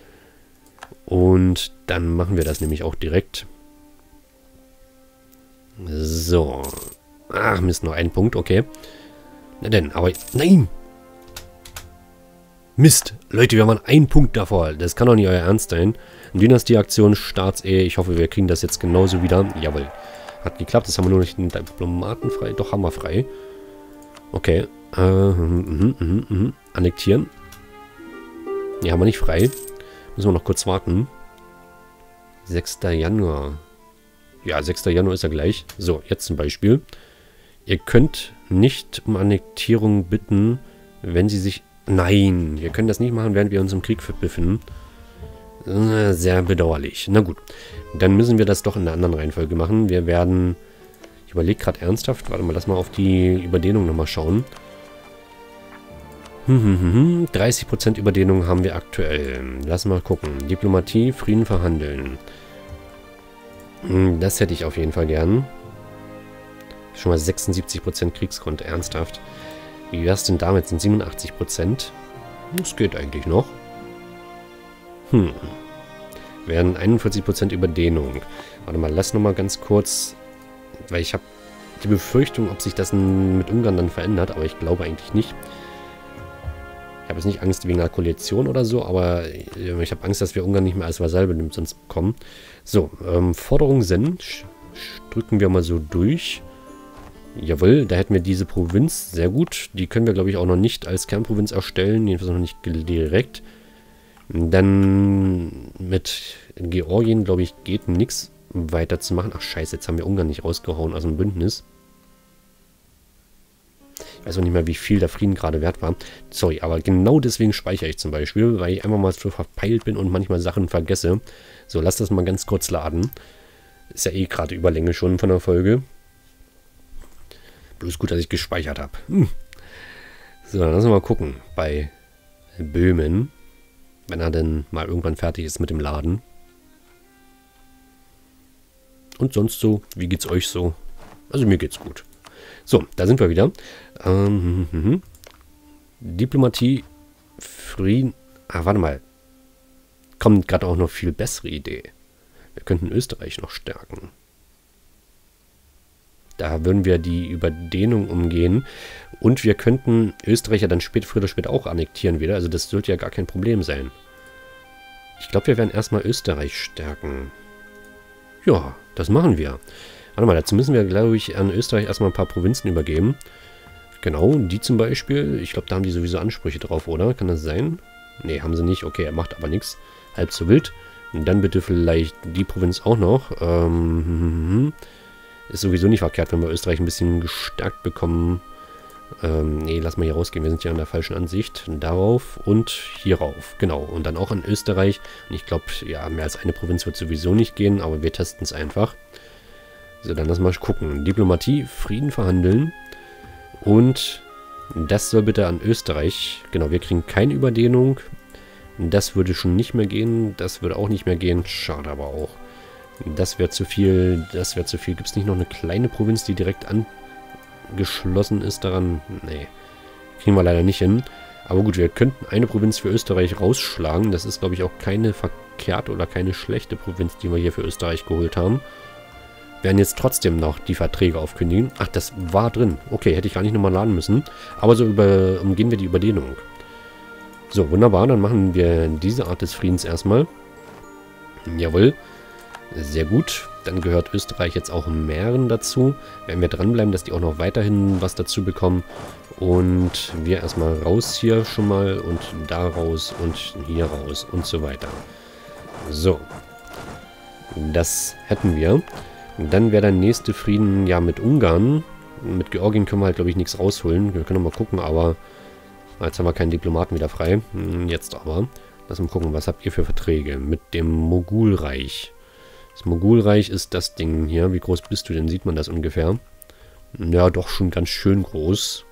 Und dann machen wir das nämlich auch direkt. So. Ach, Mist, noch ein Punkt, okay. Na denn, aber... Nein! Mist! Leute, wir waren einen Punkt davor. Das kann doch nicht euer Ernst sein. Dynastie-Aktion, Staatsehe. Ich hoffe, wir kriegen das jetzt genauso wieder. Jawohl. Hat geklappt. Das haben wir nur nicht den Diplomaten frei. Doch, haben wir frei. Okay. Äh, mh, mh, mh. Annektieren. Die haben wir nicht frei. Müssen wir noch kurz warten. sechster Januar. Ja, sechster Januar ist ja gleich. So, jetzt zum Beispiel. Ihr könnt nicht um Annektierung bitten, wenn sie sich... Nein, wir können das nicht machen, während wir uns im Krieg befinden. Sehr bedauerlich. Na gut, dann müssen wir das doch in einer anderen Reihenfolge machen. Wir werden... Ich überlege gerade ernsthaft. Warte mal, lass mal auf die Überdehnung nochmal schauen. Hm, hm, hm, hm. dreißig Prozent Überdehnung haben wir aktuell. Lass mal gucken. Diplomatie, Frieden verhandeln. Das hätte ich auf jeden Fall gern. Schon mal sechsundsiebzig Prozent Kriegsgrund, ernsthaft. Wie wär's denn damit? Sind siebenundachtzig Prozent? Das geht eigentlich noch. Hm. Wären einundvierzig Prozent Überdehnung. Warte mal, lass nochmal ganz kurz... Weil ich habe die Befürchtung, ob sich das mit Ungarn dann verändert, aber ich glaube eigentlich nicht. Ich habe jetzt nicht Angst wegen einer Koalition oder so, aber ich habe Angst, dass wir Ungarn nicht mehr als Vasall benimmt, sonst bekommen. So, ähm, Forderung senden. Drücken wir mal so durch. Jawohl, da hätten wir diese Provinz. Sehr gut. Die können wir, glaube ich, auch noch nicht als Kernprovinz erstellen. Jedenfalls noch nicht direkt. Dann mit Georgien, glaube ich, geht nichts weiterzumachen. Ach scheiße, jetzt haben wir Ungarn nicht rausgehauen aus dem Bündnis. Ich weiß auch nicht mehr, wie viel der Frieden gerade wert war. Sorry, aber genau deswegen speichere ich zum Beispiel, weil ich einfach mal so verpeilt bin und manchmal Sachen vergesse. So, lass das mal ganz kurz laden. Ist ja eh gerade Überlänge schon von der Folge. Bloß gut, dass ich gespeichert habe. Hm. So, dann lassen wir mal gucken. Bei Böhmen. Wenn er denn mal irgendwann fertig ist mit dem Laden. Und sonst so, wie geht's euch so? Also mir geht's gut. So, da sind wir wieder. Ähm, hm, hm, hm. Diplomatie, Frieden. Ah, warte mal. Kommt gerade auch noch viel bessere Idee. Wir könnten Österreich noch stärken. Da würden wir die Überdehnung umgehen. Und wir könnten Österreich ja dann spät, früher oder später auch annektieren wieder. Also das sollte ja gar kein Problem sein. Ich glaube, wir werden erstmal Österreich stärken. Ja, das machen wir. Warte mal, dazu müssen wir, glaube ich, an Österreich erstmal ein paar Provinzen übergeben. Genau, die zum Beispiel. Ich glaube, da haben die sowieso Ansprüche drauf, oder? Kann das sein? Nee, haben sie nicht. Okay, er macht aber nichts. Halb so wild. Und dann bitte vielleicht die Provinz auch noch. Ähm, ist sowieso nicht verkehrt, wenn wir Österreich ein bisschen gestärkt bekommen. Ähm, nee, lass mal hier rausgehen. Wir sind ja an der falschen Ansicht. Darauf und hierauf. Genau. Und dann auch an Österreich. Und ich glaube, ja, mehr als eine Provinz wird sowieso nicht gehen, aber wir testen es einfach. So, dann lass mal gucken. Diplomatie, Frieden verhandeln. Und das soll bitte an Österreich. Genau, wir kriegen keine Überdehnung. Das würde schon nicht mehr gehen. Das würde auch nicht mehr gehen. Schade aber auch. Das wäre zu viel. Das wäre zu viel. Gibt es nicht noch eine kleine Provinz, die direkt angeschlossen ist daran? Nee. Kriegen wir leider nicht hin. Aber gut, wir könnten eine Provinz für Österreich rausschlagen. Das ist, glaube ich, auch keine verkehrte oder keine schlechte Provinz, die wir hier für Österreich geholt haben. Werden jetzt trotzdem noch die Verträge aufkündigen. Ach, das war drin. Okay, hätte ich gar nicht nochmal laden müssen. Aber so über, umgehen wir die Überdehnung. So, wunderbar. Dann machen wir diese Art des Friedens erstmal. Jawohl. Sehr gut. Dann gehört Österreich jetzt auch Mähren dazu. Werden wir dranbleiben, dass die auch noch weiterhin was dazu bekommen. Und wir erstmal raus hier schon mal und da raus und hier raus und so weiter. So. Das hätten wir. Dann wäre der nächste Frieden ja mit Ungarn. Mit Georgien können wir halt, glaube ich, nichts rausholen. Wir können noch mal gucken, aber jetzt haben wir keinen Diplomaten wieder frei. Jetzt aber. Lass mal gucken, was habt ihr für Verträge mit dem Mogulreich? Das Mogulreich ist das Ding hier. Wie groß bist du denn? Sieht man das ungefähr? Ja, doch schon ganz schön groß.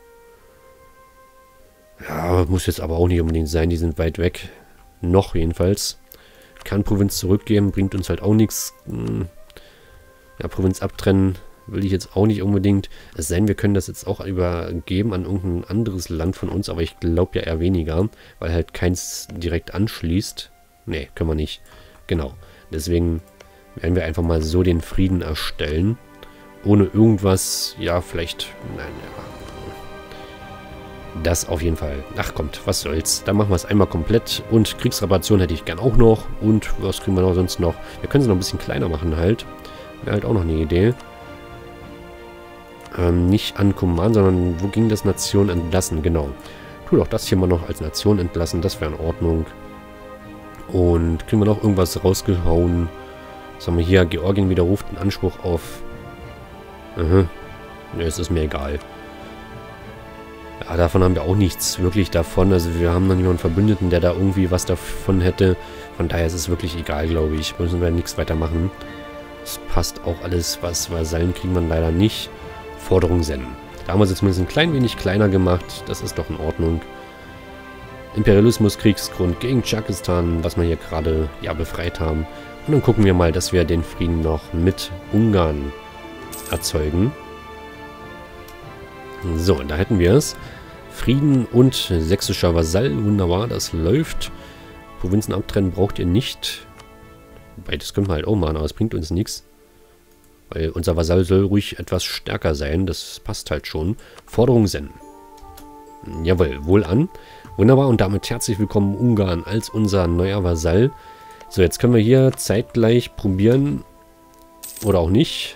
Ja, muss jetzt aber auch nicht unbedingt sein. Die sind weit weg. Noch jedenfalls. Kann Provinz zurückgeben, bringt uns halt auch nichts. Ja, Provinz abtrennen will ich jetzt auch nicht unbedingt. Es sei denn, wir können das jetzt auch übergeben an irgendein anderes Land von uns, aber ich glaube ja eher weniger, weil halt keins direkt anschließt. Nee, können wir nicht. Genau. Deswegen werden wir einfach mal so den Frieden erstellen. Ohne irgendwas, ja, vielleicht, nein, ja. Das auf jeden Fall. Ach kommt, was soll's. Dann machen wir es einmal komplett. Und Kriegsreparation hätte ich gern auch noch. Und was kriegen wir noch sonst noch? Wir können sie noch ein bisschen kleiner machen halt. Wäre halt auch noch eine Idee. Ähm, nicht an Command, sondern wo ging das? Nation entlassen, genau. Tu doch das hier mal noch als Nation entlassen, das wäre in Ordnung. Und kriegen wir noch irgendwas rausgehauen. Was haben wir hier? Georgien widerruft einen Anspruch auf... Aha. Ja, es ist mir egal. Ja, davon haben wir auch nichts wirklich davon. Also wir haben noch niemanden Verbündeten, der da irgendwie was davon hätte. Von daher ist es wirklich egal, glaube ich. Müssen wir nichts weitermachen. Es passt auch alles, was Vasallen kriegen wir leider nicht. Forderung senden. Da haben wir es jetzt zumindest ein klein wenig kleiner gemacht. Das ist doch in Ordnung. Imperialismus, Kriegsgrund gegen Tschakistan, was wir hier gerade ja befreit haben. Und dann gucken wir mal, dass wir den Frieden noch mit Ungarn erzeugen. So, da hätten wir es. Frieden und sächsischer Vasall. Wunderbar, das läuft. Provinzen abtrennen braucht ihr nicht. Wobei, das können wir halt auch machen, aber es bringt uns nichts. Weil unser Vasall soll ruhig etwas stärker sein. Das passt halt schon. Forderung senden. Jawohl, wohl an. Wunderbar, und damit herzlich willkommen Ungarn als unser neuer Vasall. So, jetzt können wir hier zeitgleich probieren. Oder auch nicht.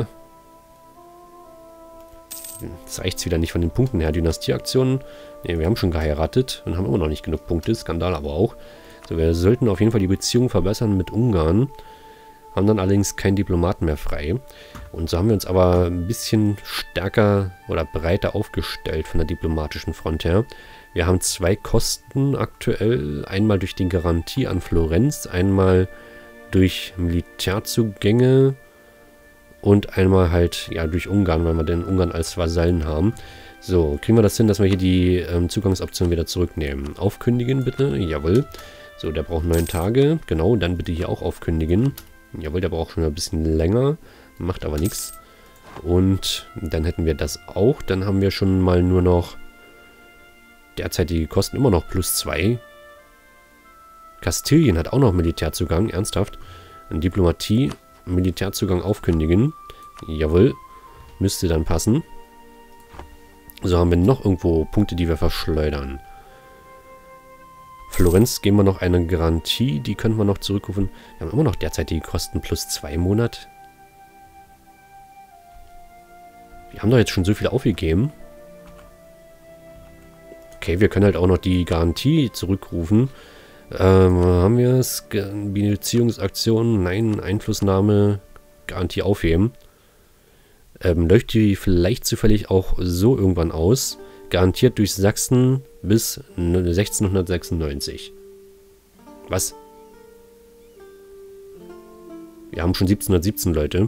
Jetzt reicht es wieder nicht von den Punkten her. Dynastieaktionen. Ne, wir haben schon geheiratet und haben immer noch nicht genug Punkte. Skandal aber auch. So, wir sollten auf jeden Fall die Beziehung verbessern mit Ungarn. Haben dann allerdings keinen Diplomaten mehr frei. Und so haben wir uns aber ein bisschen stärker oder breiter aufgestellt von der diplomatischen Front her. Wir haben zwei Kosten aktuell. Einmal durch die Garantie an Florenz, einmal durch Militärzugänge und einmal halt ja durch Ungarn, weil wir den Ungarn als Vasallen haben. So, kriegen wir das hin, dass wir hier die ähm, Zugangsoption wieder zurücknehmen. Aufkündigen bitte, jawohl. So, der braucht neun Tage, genau, dann bitte hier auch aufkündigen. Jawohl, der braucht schon ein bisschen länger, macht aber nichts. Und dann hätten wir das auch. Dann haben wir schon mal nur noch derzeitige Kosten immer noch plus zwei. Kastilien hat auch noch Militärzugang, ernsthaft. Diplomatie, Militärzugang aufkündigen. Jawohl, müsste dann passen. So, haben wir noch irgendwo Punkte, die wir verschleudern. Florenz geben wir noch eine Garantie, die können wir noch zurückrufen. Wir haben immer noch derzeitige Kosten plus zwei Monate. Wir haben doch jetzt schon so viel aufgegeben. Okay, wir können halt auch noch die Garantie zurückrufen. Ähm, haben wir es? Beziehungsaktion, nein, Einflussnahme, Garantie aufheben. Ähm, läuft die vielleicht zufällig auch so irgendwann aus. Garantiert durch Sachsen bis sechzehnhundertsechsundneunzig. Was? Wir haben schon siebzehnhundertsiebzehn Leute.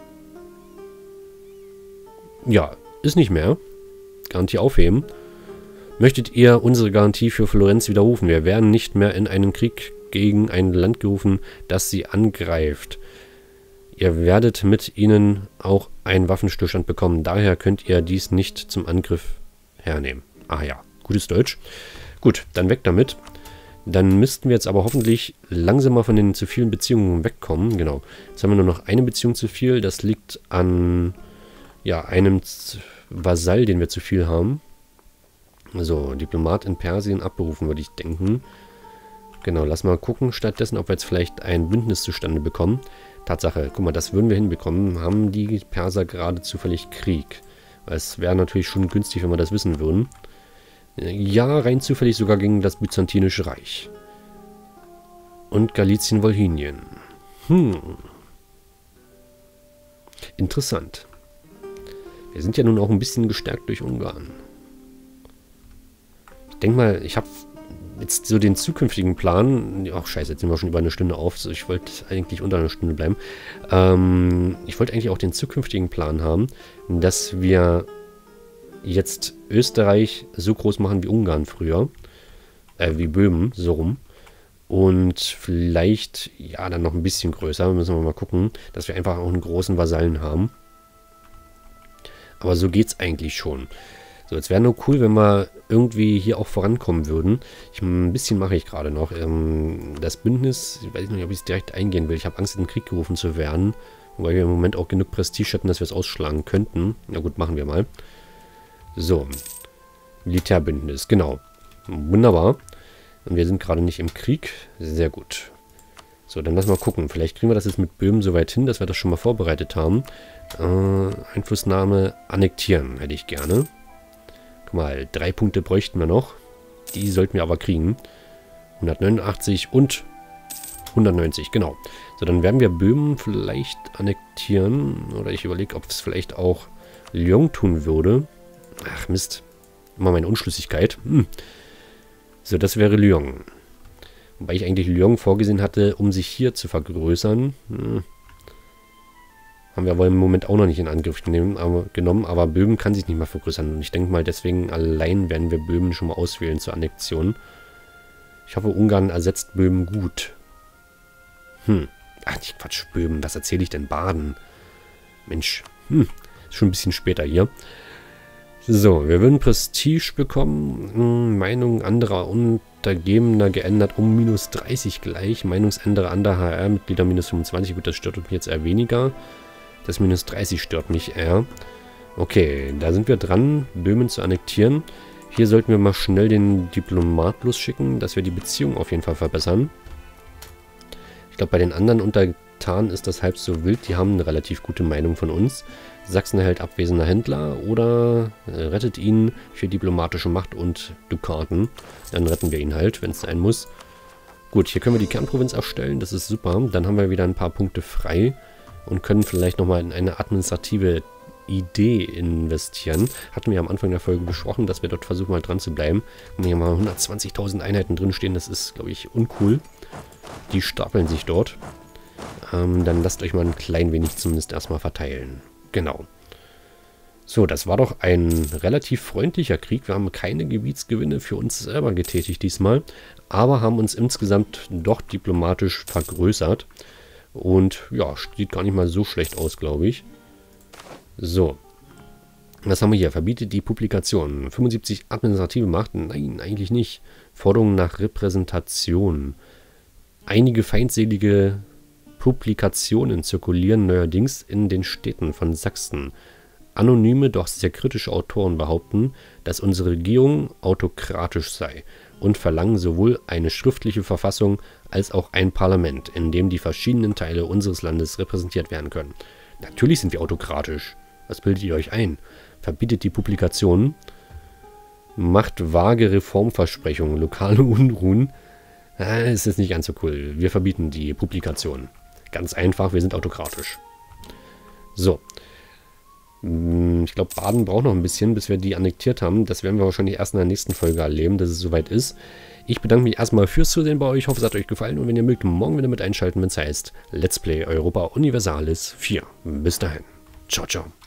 Ja, ist nicht mehr. Garantie aufheben. Möchtet ihr unsere Garantie für Florenz widerrufen? Wir werden nicht mehr in einen Krieg gegen ein Land gerufen, das sie angreift. Ihr werdet mit ihnen auch einen Waffenstillstand bekommen. Daher könnt ihr dies nicht zum Angriff hernehmen. Ah ja, gutes Deutsch. Gut, dann weg damit. Dann müssten wir jetzt aber hoffentlich langsam mal von den zu vielen Beziehungen wegkommen. Genau. Jetzt haben wir nur noch eine Beziehung zu viel. Das liegt an ja, einem Vasall, den wir zu viel haben. So, Diplomat in Persien abberufen, würde ich denken. Genau, lass mal gucken stattdessen, ob wir jetzt vielleicht ein Bündnis zustande bekommen. Tatsache, guck mal, das würden wir hinbekommen. Haben die Perser gerade zufällig Krieg? Es wäre natürlich schon günstig, wenn wir das wissen würden. Ja, rein zufällig sogar gegen das Byzantinische Reich. Und Galizien-Wolhynien. Hm. Interessant. Wir sind ja nun auch ein bisschen gestärkt durch Ungarn. Ich denke mal, ich habe jetzt so den zukünftigen Plan. Ach scheiße, jetzt sind wir schon über eine Stunde auf. Also ich wollte eigentlich unter einer Stunde bleiben. Ähm, ich wollte eigentlich auch den zukünftigen Plan haben, dass wir jetzt Österreich so groß machen wie Ungarn früher. Äh, wie Böhmen, so rum. Und vielleicht, ja, dann noch ein bisschen größer. Müssen wir mal gucken, dass wir einfach auch einen großen Vasallen haben. Aber so geht's eigentlich schon. So, jetzt wäre nur cool, wenn wir irgendwie hier auch vorankommen würden. Ich, ein bisschen mache ich gerade noch. Ähm, das Bündnis, ich weiß nicht, ob ich es direkt eingehen will. Ich habe Angst, in den Krieg gerufen zu werden. Wobei wir im Moment auch genug Prestige hätten, dass wir es ausschlagen könnten. Na gut, machen wir mal. So, Militärbündnis, genau. Wunderbar. Und wir sind gerade nicht im Krieg. Sehr gut. So, dann lass mal gucken. Vielleicht kriegen wir das jetzt mit Böhmen so weit hin, dass wir das schon mal vorbereitet haben. Äh, Einflussnahme annektieren hätte ich gerne. Guck mal, drei Punkte bräuchten wir noch. Die sollten wir aber kriegen. hundertneunundachtzig und hundertneunzig, genau. So, dann werden wir Böhmen vielleicht annektieren. Oder ich überlege, ob es vielleicht auch Lyon tun würde. Ach Mist. Immer meine Unschlüssigkeit. Hm. So, das wäre Lyon. Wobei ich eigentlich Lyon vorgesehen hatte, um sich hier zu vergrößern. Hm. Haben wir aber im Moment auch noch nicht in Angriff genommen, aber, genommen, aber Böhmen kann sich nicht mehr vergrößern. Und ich denke mal, deswegen allein werden wir Böhmen schon mal auswählen zur Annexion. Ich hoffe, Ungarn ersetzt Böhmen gut. Hm. Ach, nicht Quatsch, Böhmen. Was erzähle ich denn? Baden. Mensch. Hm. Ist schon ein bisschen später hier. So, wir würden Prestige bekommen. Hm, Meinung anderer Untergebener geändert um minus dreißig gleich. Meinungsänderer anderer H R-Mitglieder minus fünfundzwanzig. Gut, das stört mich jetzt eher weniger. Das minus dreißig stört mich eher. Okay, da sind wir dran, Böhmen zu annektieren. Hier sollten wir mal schnell den Diplomat losschicken, dass wir die Beziehung auf jeden Fall verbessern. Ich glaube, bei den anderen Untertanen ist das halb so wild. Die haben eine relativ gute Meinung von uns. Sachsen erhält abwesender Händler oder äh, rettet ihn für diplomatische Macht und Dukaten. Dann retten wir ihn halt, wenn es sein muss. Gut, hier können wir die Kernprovinz erstellen. Das ist super. Dann haben wir wieder ein paar Punkte frei und können vielleicht nochmal in eine administrative Idee investieren. Hatten wir am Anfang der Folge besprochen, dass wir dort versuchen, mal dran zu bleiben. Wenn hier mal hundertzwanzigtausend Einheiten drinstehen, das ist, glaube ich, uncool. Die stapeln sich dort. Ähm, dann lasst euch mal ein klein wenig zumindest erstmal verteilen. Genau. So, das war doch ein relativ freundlicher Krieg. Wir haben keine Gebietsgewinne für uns selber getätigt diesmal, aber haben uns insgesamt doch diplomatisch vergrößert. Und ja, sieht gar nicht mal so schlecht aus, glaube ich. So. Was haben wir hier? Verbietet die Publikation. fünfundsiebzig administrative Macht? Nein, eigentlich nicht. Forderungen nach Repräsentation. Einige feindselige Publikationen zirkulieren neuerdings in den Städten von Sachsen. Anonyme, doch sehr kritische Autoren behaupten, dass unsere Regierung autokratisch sei und verlangen sowohl eine schriftliche Verfassung als auch ein Parlament, in dem die verschiedenen Teile unseres Landes repräsentiert werden können. Natürlich sind wir autokratisch. Was bildet ihr euch ein? Verbietet die Publikationen, macht vage Reformversprechungen, lokale Unruhen. Äh, ist jetzt nicht ganz so cool. Wir verbieten die Publikationen. Ganz einfach, wir sind autokratisch. So. Ich glaube, Baden braucht noch ein bisschen, bis wir die annektiert haben. Das werden wir wahrscheinlich erst in der nächsten Folge erleben, dass es soweit ist. Ich bedanke mich erstmal fürs Zusehen bei euch. Ich hoffe, es hat euch gefallen. Und wenn ihr mögt, morgen wieder mit einschalten, wenn es heißt Let's Play Europa Universalis vier. Bis dahin. Ciao, ciao.